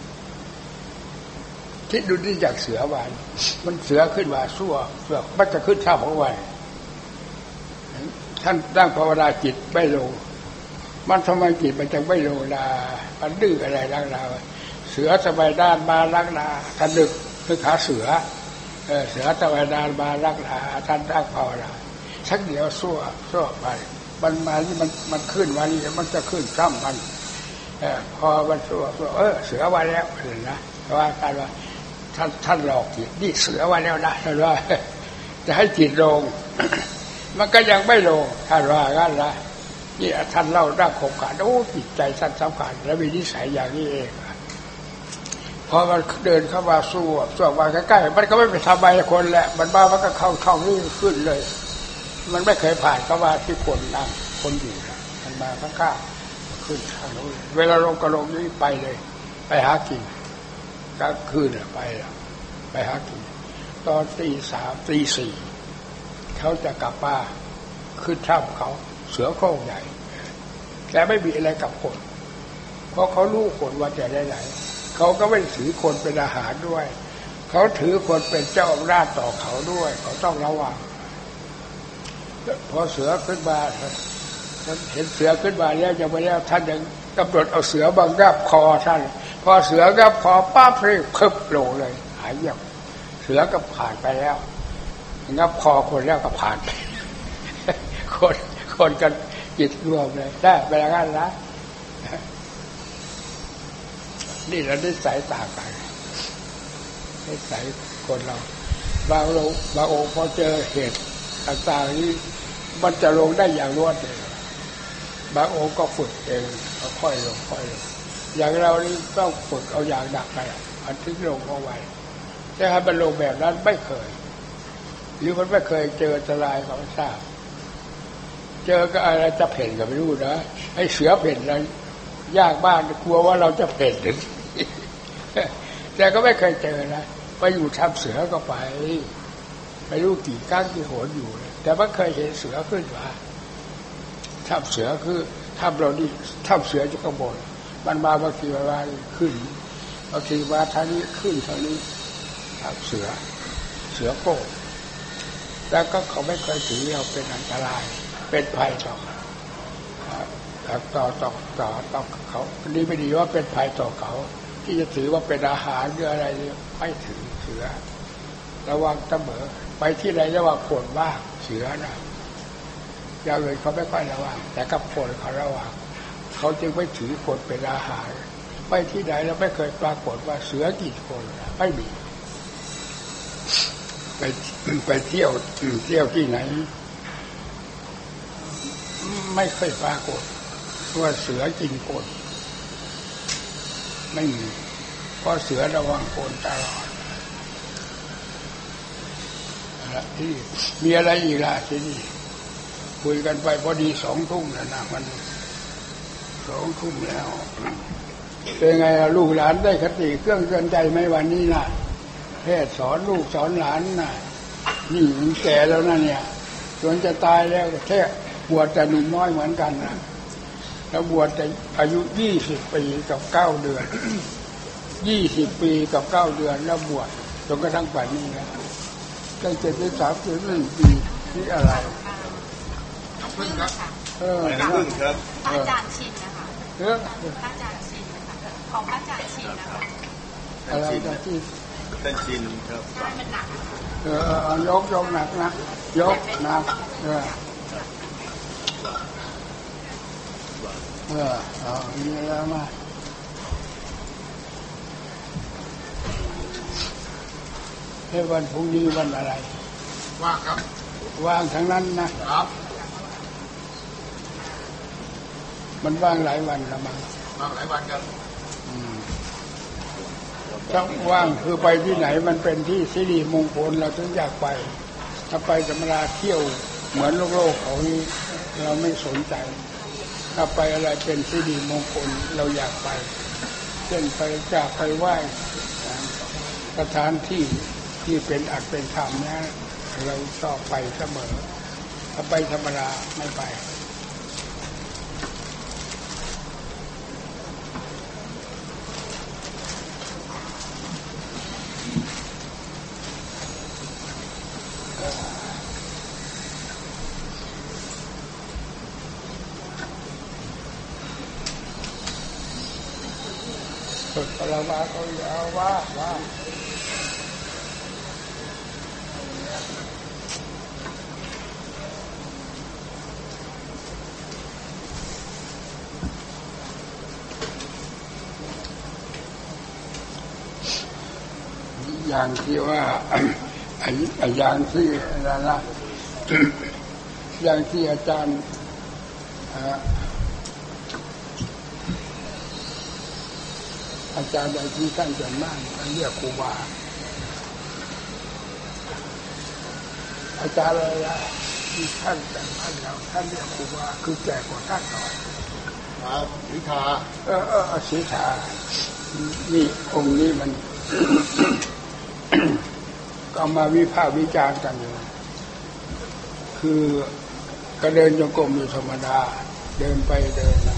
[SPEAKER 1] คิดดูที่จากเสือวันมันเสือขึ้นมาสู้เสือมันจะขึ้นท่าของวันท่านตั้งภาวนาจิตไม่ลงมันทำไมจิตมันจะไม่ลงล่ะมันดื้ออะไรลักนาเสือสบายด้านมาลักนาท่านดึกคือขาเสือเออเสือสบายด้านมาลักนาท่านตั้งภาวนาสักเดียวสู้สู้ไปมันมาที่มันมันขึ้นวันนี้มันจะขึ้นซ้ำมันเออพอมันสู้สู้เออเสือมาแล้วเห็นนะเพราะว่าการว่าท่านท่านหลอกจิตนี่เสือมาแล้วนะท่านว่าจะให้จิตลงมันก็ยังไม่ลงท่านว่างั้นนะนี่ท่านเล่าด้านโครงการโอ้จิตใจท่านสำคัญและมีนิสัยอย่างนี้เองพอมันเดินเข้ามาสู้สู้มาใกล้ๆมันก็ไม่ไปทำอะไรคนแหละมันมามันก็เข้าช่องนี้ขึ้นเลยมันไม่เคยผ่านเข้ามาที่คนนั่งคนอยู่นะมันมาข้างๆขึ้นทางโน้นเวลาลงก็ลงนี้ไปเลยไปหากินกลางคืนไปไปหากินตอนตีสามตีสี่เขาจะกลับมาขึ้นถ้ำเขาเสือโคร่งใหญ่แต่ไม่มีอะไรกับคนเพราะเขารู้คนว่าจะได้ไหนเขาก็ไม่ถือคนเป็นอาหารด้วยเขาถือคนเป็นเจ้าอำนาจต่อเขาด้วยเขาต้องระวังพอเสือขึ้นมาท่านเห็นเสือขึ้นมาแล้วยังไม่แล้วท่านยังกำหนดเอาเสือบังคับคอท่านพอเสืองับคอป้าเพลงพึบลงเลยหายเงียบเสือก็ผ่านไปแล้วงับคอคนแล้วก็ผ่านไปคนคนกันจิตรวมเลยได้ไปแล้วกันนะนี่เราได้สายต่างกันได้สายคนเราบางเราบางองค์พอเจอเหตุต่างๆนี้มันจะลงได้อย่างรวดเร็วบางองค์ก็ฝึกเองค่อยลงค่อยลงอย่างเรานี่ต้องฝึกเอาอย่างดักไปอันที่ลงเอาไว้แต่ถ้ามันลงแบบนั้นไม่เคยหรือมันไม่เคยเจออันตรายเขาไม่ทราบเจอก็อะไรจะเพ่นก็ไม่รู้นะไอ้เสือเพ่นอะไรยากบ้านกลัวว่าเราจะเพ่นแต่ก็ไม่เคยเจอนะไปอยู่ทับเสือก็ไปไม่รู้กี่ครั้งกี่หนอยู่แต่ไม่เคยเห็นเสือขึ้นมาทับเสือคือทับเราดิทับเสือจะกระโดดมันมาบางทีมาขึ้นบางทีมาทางนี้ขึ้นทางนี้ทับเสือเสือโก้แล้วก็เขาไม่เคยถือเราเป็นอันตรายเป็นภัยต่อต่อต่อต่อต่อเขาดีไม่ดีว่าเป็นภัยต่อเขาที่จะถือว่าเป็นอาหารหรืออะไรเนี่ยไม่ถือเสือระวังเสมอไปที่ไหนระวังคนว่าเสือนะอย่างอื่นเขาไม่ค่อยระวังแต่กับคนเขาระวังเขาจึงไม่ถือคนเป็นอาหารไปที่ไหนแล้วไม่เคยปรากฏว่าเสือกี่คนไม่มีไปไปเที่ยวเที่ยวที่ไหนไม่เคยปรากฏว่าเสือกินคนไม่มีเพราะเสือระวังคนตลอดที่มีอะไรอีกล่ะที่นี่คุยกันไปพอดีสองทุ่มแล้วนะมันสองทุ่มแล้วเป็นไงลูกหลานได้คติเครื่องเตือนใจไหมวันนี้นะเทศสอนลูกสอนหลานนะนี่มันแก่แล้วนะเนี่ยจนจะตายแล้วแค่บวชแต่หนุ่มน้อยเหมือนกันนะแล้วบวชแต่อายุยี่สิบปีกับเก้าเดือนยี่สิบปีกับเก้าเดือนแล้วบวชจนกระทั่งป่านนี้นะตั้งเจ็ดสิบสามสิบหนึ่งปีนี่อะไรพึ่งครับเออพึ่งครับพระอาจารย์ชินนะคะเออพระอาจารย์ชินนะคะของพระอาจารย์ชินนะคะอะไรจะที่ท่านชินครับใช่มันหนักเออยกยกหนักนะยกหนักเออเออเอามีอะไรมาให้วันพรุ่งนี้วันอะไรว่างครับว่างทั้งนั้นนะครับมันว่างหลายวันละมั้งว่างหลายวันครับอืมช่องว่างคือไปที่ไหนมันเป็นที่สิริมงคลเราถึงอยากไปถ้าไปธรรมดาเที่ยวเหมือนโลกโลกเขานี้เราไม่สนใจถ้าไปอะไรเป็นสิริมงคลเราอยากไปเช่นไปจากไปไหว้สถานที่ที่เป็นอัตเป็นธรรมนะเราชอบไปเสมอถ้าไปธรรมดาไม่ไปสุดเราว่าเขาอย่าว่าว่าอย่างที่ว่าอย่างที่อะไรนะอย่างที่อาจารย์อาจารย์ใดที่ท่านจะมั่นท่านเรียกครูบาอาจารย์อะไรที่ท่านแต่งท่านแล้วท่านเรียกครูบาคือแก่กว่าท่านหน่อย
[SPEAKER 2] ครับศรีทา
[SPEAKER 1] เออเออศรีทานี่องค์นี้มัน ก็มาวิพากษ์วิจารณ์กันอยู่คือก็เดินจงกรมอยู่ธรรมดาเดินไปเดินมา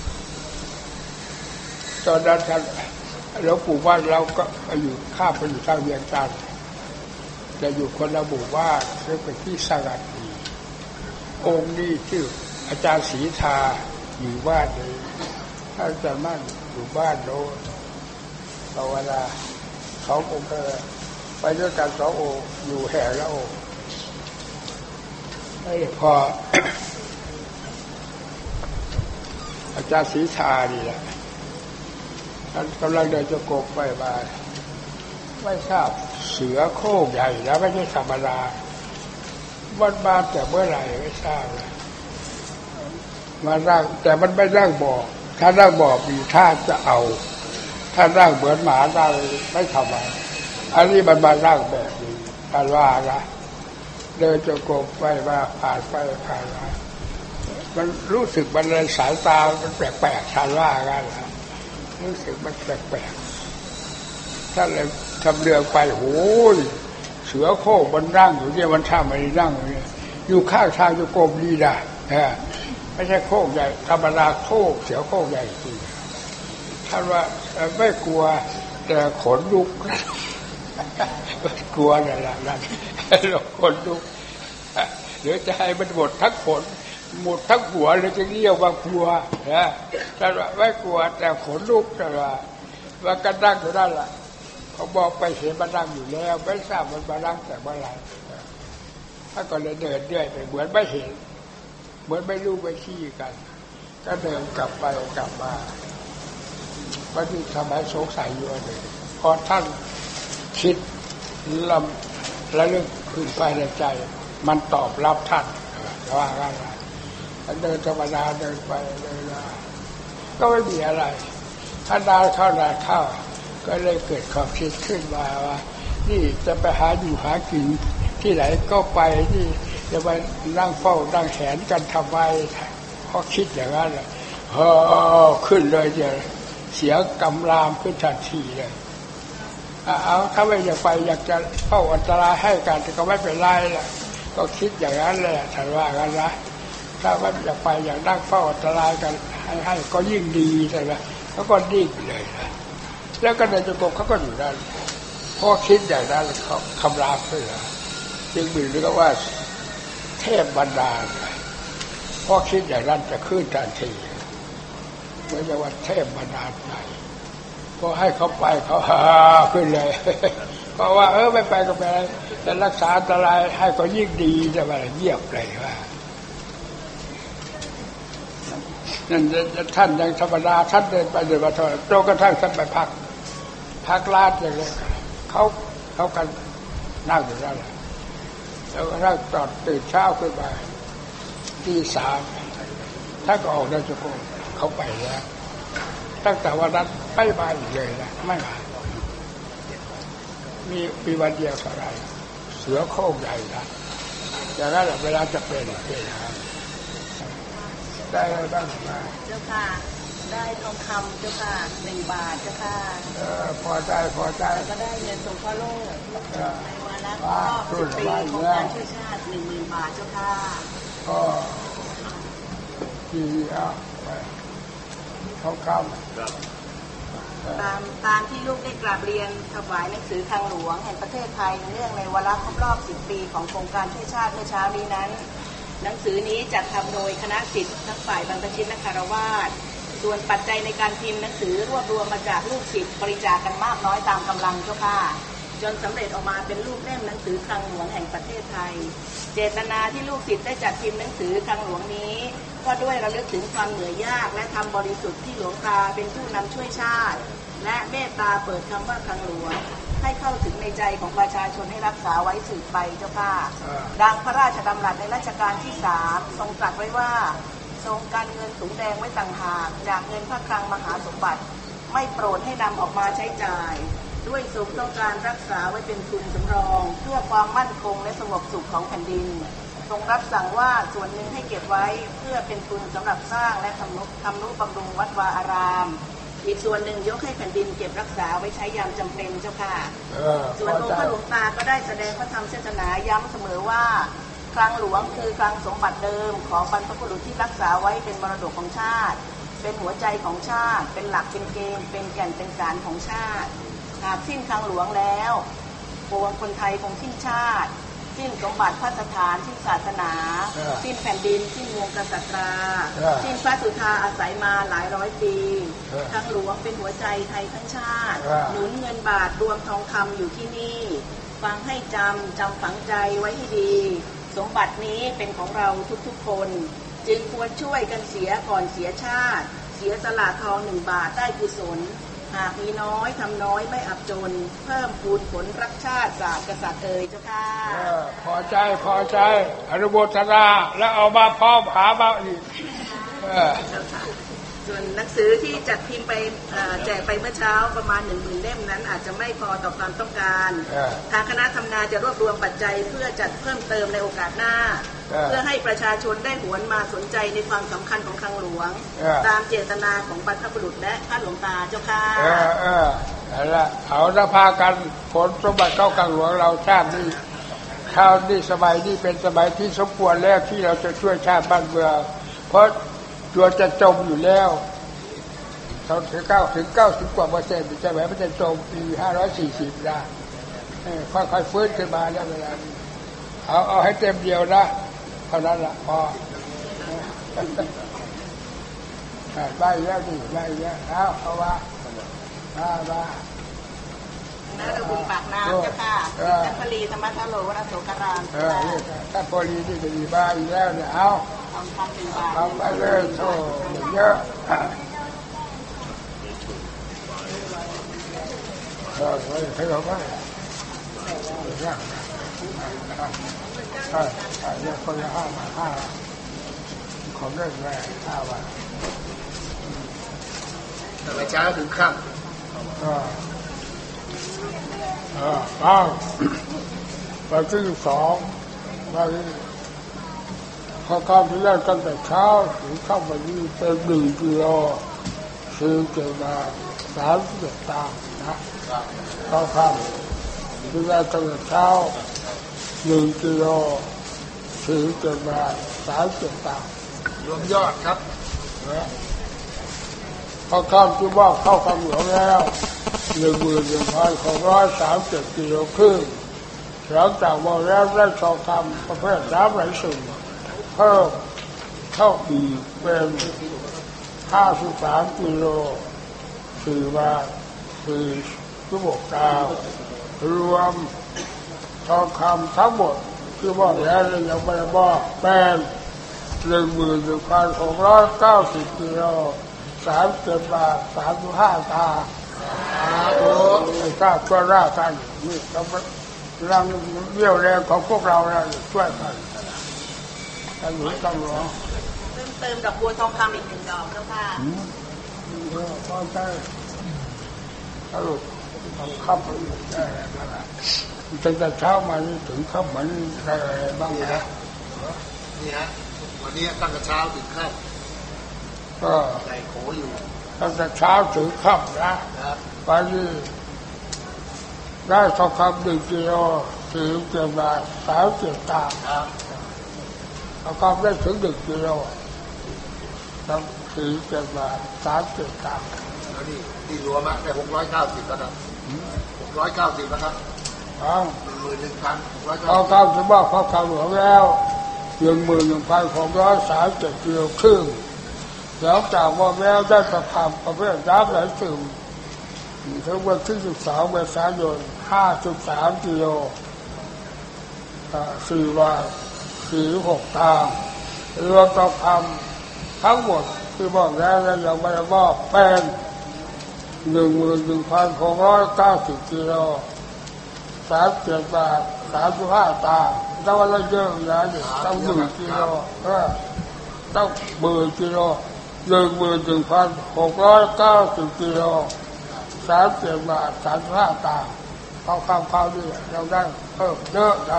[SPEAKER 1] ตอนนั้นท่านหลวงปู่ว่าเราก็อยู่ข้าไปอยู่ทางเวียงจันทร์จะอยู่คนละหมู่บ้านเรียกเป็นที่สงัดดีองค์นี้ชื่ออาจารย์ศรีทาอยู่บ้านเลยท่านอาจารย์มั่นอยู่บ้านโน้นภาวนาเขาคงจะไปด้วยกันสององค์อยู่แห่แล้วองค์ไอ้พอ อาจารย์ศรีทาดีแหละท่านกำลังเดินจะกบไปมาไม่ทราบเสือโคร่งใหญ่แล้วไม่ใช่ธรรมดาวันมาแต่เมื่อไหร่ไม่ทราบเลยมาร่างแต่มันไม่ร่างบอกถ้าร่างบอกมีท่าจะเอาถ้าร่างเหมือนหมาร่างไม่ทำอะไรอันนี้มันมาร่างแบบนี้ท่านว่าละเดินจะกบไปมาผ่านไปผ่านมามันรู้สึกมันเลยสายตามันแปลกๆท่านว่ากันละรู้สึกมันแปลกๆท่านเลยทำเรือไปโอ้ยเสือโคร่งมันร่างอยู่เนี่ยมันท่าไม่ได้ร่างอยู่เนี่ยอยู่ข้างทางจะกบดีได้ไม่ใช่โคร่งใหญ่ธรรมดาโคร่งเสือโคร่งใหญ่จริงท่านว่าไม่กลัวแต่ขนลุกกลัวนั่นแหละนั่นขนลุกเดี๋ยวจะให้มันหมดทั้งขนหมดทั้งหัวเลยจะเรียกว่ากลัวนะท่านว่าไม่กลัวแต่ขนลุกแต่ว่าว่ากันนั่งอยู่นั่นแหละเขาบอกไปเห็นมันนั่งอยู่แล้วไม่ทราบมันมานั่งแต่เมื่อไหร่ถ้าก็เลยเดินเรื่อยไปเหมือนไม่เห็นเหมือนไม่รู้ไม่ชี้กันก็เดินกลับไปกลับมาวันนี้ทำให้สงสัยอยู่เลยพอท่านคิดลำและเรื่องขึ้นไปในใจมันตอบรับท่านว่ากันเดินธรรมดาเดินไปเดินมาก็ไม่มีอะไรถ้านานเข้านานเข้าก็เลยเกิดความคิดขึ้นมาว่านี่จะไปหาอยู่หากินที่ไหนก็ไปที่จะไปนั่งเฝ้านั่งแขนกันทำไมพอคิดอย่างนั้นเลยเฮ้อขึ้นเลยจะเสียกำรามขึ้นทันทีเลยเอาถ้าไม่อยากไปอยากจะเฝ้าอันตรายให้กันก็ไม่เป็นไรแหละก็คิดอย่างนั้นแหละท่านว่ากันนะถ้าว่าอยากไปอยากนั่งเฝ้าอันตรายกันให้ให้ก็ยิ่งดีใช่ไหมเขาก็ดิ้งเลยนะแล้วก็ในจุกเขาก็อยู่ได้พอคิดอย่างนั้นเขาคำรามเลยจึงมีเรียกว่าเทพบันดาลพอคิดอย่างนั้นจะขึ้นทันทีไม่ใช่ว่าเทพบันดาลใจพอให้เขาไปเขาฮ่าขึ้นเลยเพราะว่าเออไม่ไปก็ไปแต่รักษาอันตรายให้ก็ยิ่งดีจะมาเยียบเลยว่านั่นท่านยังธรรมดาท่านเดินไปเดินมาเท่าโตกระทั่งท่านไปพักพักลาดอย่างนี้เขาเขากันนั่งอยู่นั่นแหละแล้วก็นั่งตอนตื่นเช้าขึ้นมาตีสามท่านก็ออกได้จุกเขาไปแล้วตั้งแต่วันนั้นไม่มาอีกเลยนะไม่มามีปีวันเดียวเท่าไรเสือโคร่งใหญ่นะอย่างนั้นแหละเวลาจะเป็นเป็นอย่างได้อะไรบ้างมา
[SPEAKER 3] เจ้าค่ะได้ทองคำเจ้าค่ะหนึ่งบาทเจ้าค่ะเอ
[SPEAKER 1] อพอใจพอใจ
[SPEAKER 3] ก็ได้เงินสงเคราะห์โลกในวาระครบสิบปีของการช่วยชาติหนึ่งหมื่นบาทเจ้าค่ะ
[SPEAKER 1] ก็ดีอ่ะไปทองคำ
[SPEAKER 3] ตามตามที่ลูกได้กราบเรียนถวายหนังสือทางหลวงแห่งประเทศไทยเนื่องในวาระครบรอบสิบปีของโครงการช่วยชาติเมื่อเช้านี้นั้นหนังสือนี้จัดทำโดยคณะศิษย์ทั้งฝ่ายบรรพชิตและคารวาสส่วนปัจจัยในการพิมพ์หนังสือรวบรวมมาจากลูกศิษย์บริจาคกันมากน้อยตามกำลังเจ้าค่ะจนสำเร็จออกมาเป็นรูปเล่มหนังสือคลังหลวงแห่งประเทศไทยเจตนาที่ลูกศิษย์ได้จัดพิมพ์หนังสือคลังหลวงนี้ก็ด้วยระลึกถึงความเหนื่อยยากและทำบริสุทธิ์ที่หลวงตาเป็นผู้นำช่วยชาติและเมตตาเปิดคำว่าคลังหลวงให้เข้าถึงในใจของประชาชนให้รักษาไว้สืบไปเจ้าค่ะดังพระราชดำรัสในรัชกาลที่สามทรงตรัสไว้ว่าทรงการเงินสูงแดงไว้ต่างหากจากเงินพระคลังมหาสมบัติไม่โปรดให้นำออกมาใช้จ่ายด้วยทรงต้องการรักษาไว้เป็นทุนสำรองเพื่อความมั่นคงและสงบสุขของแผ่นดินทรงรับสั่งว่าส่วนหนึ่งให้เก็บไว้เพื่อเป็นทุนสำหรับสร้างและทำนุทำนุบำรุงวัดวาอารามอีกส่วนหนึ่งยกให้แผ่นดินเก็บรักษาไว้ใช้ยามจำเป็นเจ้าค่ะส่วนองค์พระหลวงตาก็ได้แสดงพระธรรมเทศนาย้ำเสมอว่าคลังหลวงคือคลังสมบัติเดิมของบรรพบุรุษที่รักษาไว้เป็นมรดกของชาติเป็นหัวใจของชาติเป็นหลักเป็นเกณฑ์เป็นแก่นเป็นสารของชาติหากสิ้นคลังหลวงแล้วปวงคนไทยคงสิ้นชาติสิ้นสมบัติพระสถานสิ้นศาสนาสิ้นแผ่นดินสิ้นวงกษัตริย์สิ้นพระสุธาอาศัยมาหลายร้อยปีคลังหลวงเป็นหัวใจไทยทั้งชาติหนุนเงินบาทรวมทองคำอยู่ที่นี่ฟังให้จำจำฝังใจไว้ให้ดีสมบัตินี้เป็นของเราทุกๆคนจึงควรช่วยกันเสียก่อนเสียชาติเสียสละทองหนึ่งบาทได้กุศลหากมีน้อยทำน้อยไม่อับจนเพิ่มพูนผลรักชาติศาสตร์กษัตริย์เอ่ยเจ้าค่ะ
[SPEAKER 1] พอใจพอใจอนุโมทนาแล้วเอามาพร้อมหามาอีก
[SPEAKER 3] ส่วนหนังสือที่จัดพิมพ์ไปแจกไปเมื่อเช้าประมาณหนึ่งหมื่นเล่มนั้นอาจจะไม่พอต่อความต้องการทางคณะทำงานจะรวบรวมปัจจัยเพื่อจัดเพิ่มเติมในโอกาสหน้าเพื่อให้ประชาชนได้หวนมาสนใจในความสำคัญของคลังหลวงตามเจตนาของบรรพบุรุษและพระหลวงตาเจ้าค่ะเออเออ
[SPEAKER 1] เอาละเอาละพากันผลสมบัติเข้าคลังหลวงเราชาตินี้ชาตินี้สมัยนี้เป็นสมัยที่สมควรแล้วที่เราจะช่วยชาติบ้านเมืองเพราะตัวจะจมอยู่แล้วเราถึงเก้าถึงเก้าสิบกว่าเปอร์เซ็นต์ใช่ไหมมันจะจมปีห้าร้อยสี่สิบนะค่อยๆฟื้นขึ้นมาแล้วเวลาเอาเอาให้เต็มเดียวนะเท่านั้นละพอได้แล้วดิได้แล้วเอาเอาว่ามามา
[SPEAKER 3] นาระบุปากน้ำเจ้าค่ะท่านพลีธรรมทโลวรโสการาม
[SPEAKER 1] เออท่านพลีนี่จะดีบ้าอีกแล้วเนี่ยเอาเอาไปเลยโซ่เยอะเออให้เราบ้างยากใช่ใช่เนี่ยคนละห้ามาห้าของเรื่องแรกห้าวัน
[SPEAKER 2] แต่ละเช้าถึงค่ำ
[SPEAKER 1] เออเอออ้าววันที่สองวันเขาเข้าที่แรกตั้งแต่เช้าถึงเข้าวันนี้เป็นหนึ่งกิโลซื้อเกินมาสามสิบตังค์นะเขาเข้าที่แรกตั้งแต่เช้าหนึ่งกิโลซื้อเกินมาสามสิบตังค์
[SPEAKER 2] รวมยอดครับ
[SPEAKER 1] เขาเข้าที่ว่าเข้าคำหลวงแล้วหนึ่งหมื่นหนึ่งพันสองร้อยสามสิบกิโลครึ่งหลังจากว่าแล้วได้ทองคำประเภทน้ำไหลซึมเพิ่มเข้าอีกเป็นห้าสิบสามกิโลสี่บาทสี่ชั่วโมงดาวรวมทองคำทั้งหมดที่บอกแล้วยังไม่ได้บอกเป็นหนึ่งหมื่นหนึ่งพันหกร้อยเก้าสิบกิโลสามสิบบาทสามสิบห้าตาโอ้ไอ้ข้าช่วยร่ากันนี่เราลังเรี่ยวแรงของพวกเราเนี่ยช่วยกันกันหนุนกันหลวง
[SPEAKER 3] เติมเติมดอกบัวทองคำอีกหนึ่งดอกแล้วค่ะ
[SPEAKER 1] เออพอใจสรุปต้องค่ำได้อะไรตั้งแต่เช้ามาถึงค่ำมันได้อะไรบ้างนะ
[SPEAKER 2] นี่ฮะวันนี้ตั้งแต่เช้าถึงค่
[SPEAKER 1] ำก็
[SPEAKER 2] ใจโขอยู่
[SPEAKER 1] ตั้งแต่เช้าถึงค่ำนะไปนี่ได้ทองคำหนึ่งกิโลสี่สิบเจ็ดบาทสามสิบตังค์ทองคำได้ถึงหนึ่งกิโลตั้งสี่สิบเจ็ดบาทสามสิบตังค์
[SPEAKER 2] แล้วนี่ที่รวมมาได้หกร้อยเก้าสิบแล้วครับหกร้อยเก้าสิบแล้วครับ
[SPEAKER 1] อ้าว
[SPEAKER 2] หนึ่งหมื่นหนึ่งพันหกร้อย
[SPEAKER 1] เก้าเก้าสิบบ้าเขาทำหลวงแล้วหนึ่งหมื่นหนึ่งพันหกร้อยสามสิบเจ็ดกิโลครึ่งแล้วจากว่าแล้วได้ประทำประเภทยักษ์หลายสิ่งถึงวันที่สิบสองเมษายนห้าสิบสามกิโลสี่วันสี่หกตางรวมประทำทั้งหมดที่บอกแล้วแล้วยังไม่ได้บอกเป็นหนึ่งหมื่นหนึ่งพันหกร้อยเก้าสิบกิโลสามเจ็ดบาทสามสิบห้าตางแต่ว่าเราเยอะนะเนี่ยต้องหนึ่งกิโลเออต้องหมื่นกิโลหนึ่งหมื่นหนึ่งพันหกร้อยเก้าสิบกิโลสามเจ็ดบาทสามสิบห้าตางเขาคำเขาดีเราได้เพิ่มเยอะนะ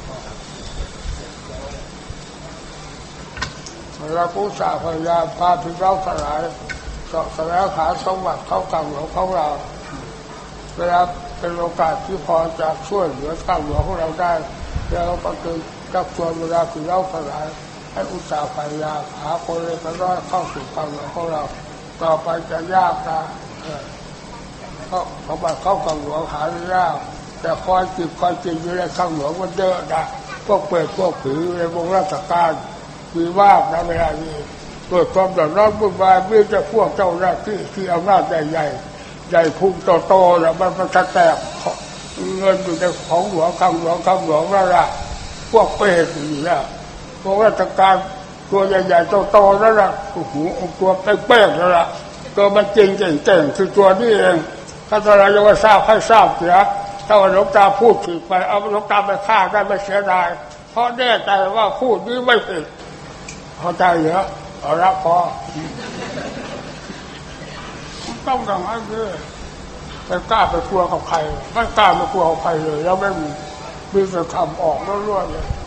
[SPEAKER 1] เราผู้สาพยายามพาพี่น้องสลายสอบแสวงหาสมบัติเข้ากับหลวงของเราเวลาเป็นโอกาสที่พอจะช่วยเหลือข้าหลวงของเราได้เราก็คือจับชวนเวลาพี่น้องสลายให้อุตสาห์พยายามหาคนเล็กน้อยเข้าสู่ข้าหลวงของเราต่อไปจะยากนะเขาเขาบอกเข้ากับหลวงหาได้ยากแต่คอยจิบคอยจิบอยู่ในข้าหลวงมันเยอะนะพวกเปรตพวกผีในวงราชการมีว่าในเวลานี้เกิดความเดือดร้อนวุ่นวายไม่จะพวกเจ้าหน้าที่ที่อำนาจใหญ่ใหญ่ใหญ่พุ่งโตๆแล้วมันมันจะแตกเงินอยู่ในของหลวงข้าหลวงข้าหลวงนั่นแหละพวกเปรตอยู่แล้วพวกราชการตัวใหญ่ๆโตๆนั่นแหละโอ้โหตัวเป๊ะๆนั่นแหละตัวมันจริงเก่งๆคือตัวนี้เองถ้าเราจะว่าทราบให้ทราบเสียถ้าว่าหลวงตาพูดผิดไปเอาหลวงตาไปฆ่าได้ไม่เสียดายเพราะแน่ใจว่าพูดนี้ไม่ผิดเข้าใจเหรอเอาละพอต้องอย่างนั้นเลยไม่กล้าไปกลัวกับใครไม่กล้าไปกลัวกับใครเลยแล้วไม่มีมีแต่ทำออกล้วนๆเลย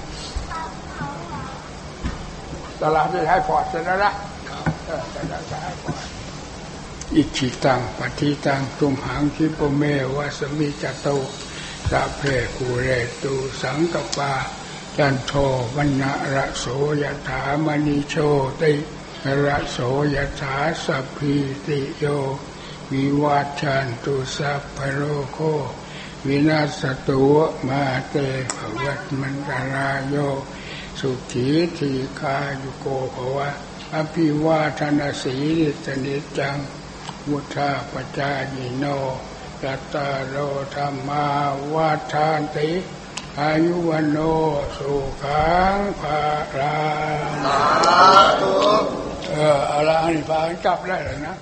[SPEAKER 1] ตลาดที่ให้พอเสร็จแล้วนะแต่จะให้พออิจิตังปฏิตังตุมหังคิปเมวะสมิจโตสะเพกุเรตุสังกปาจันโทวันนะระโสยถามณิโชติระโสยถาสัพพิติโยวิวัชชันตุสัพพโรโควินาศตุมาเตภวัตมันตรายโยสุขีทีคายุโกภวะอภิวาทนาสีนิสนิจังวุฒาปจายิโนยัตตาโรธรรมาวัฏานติอายุวันโนสุขังภาลังเออเอาละอันนี้พาจับได้เลยนะ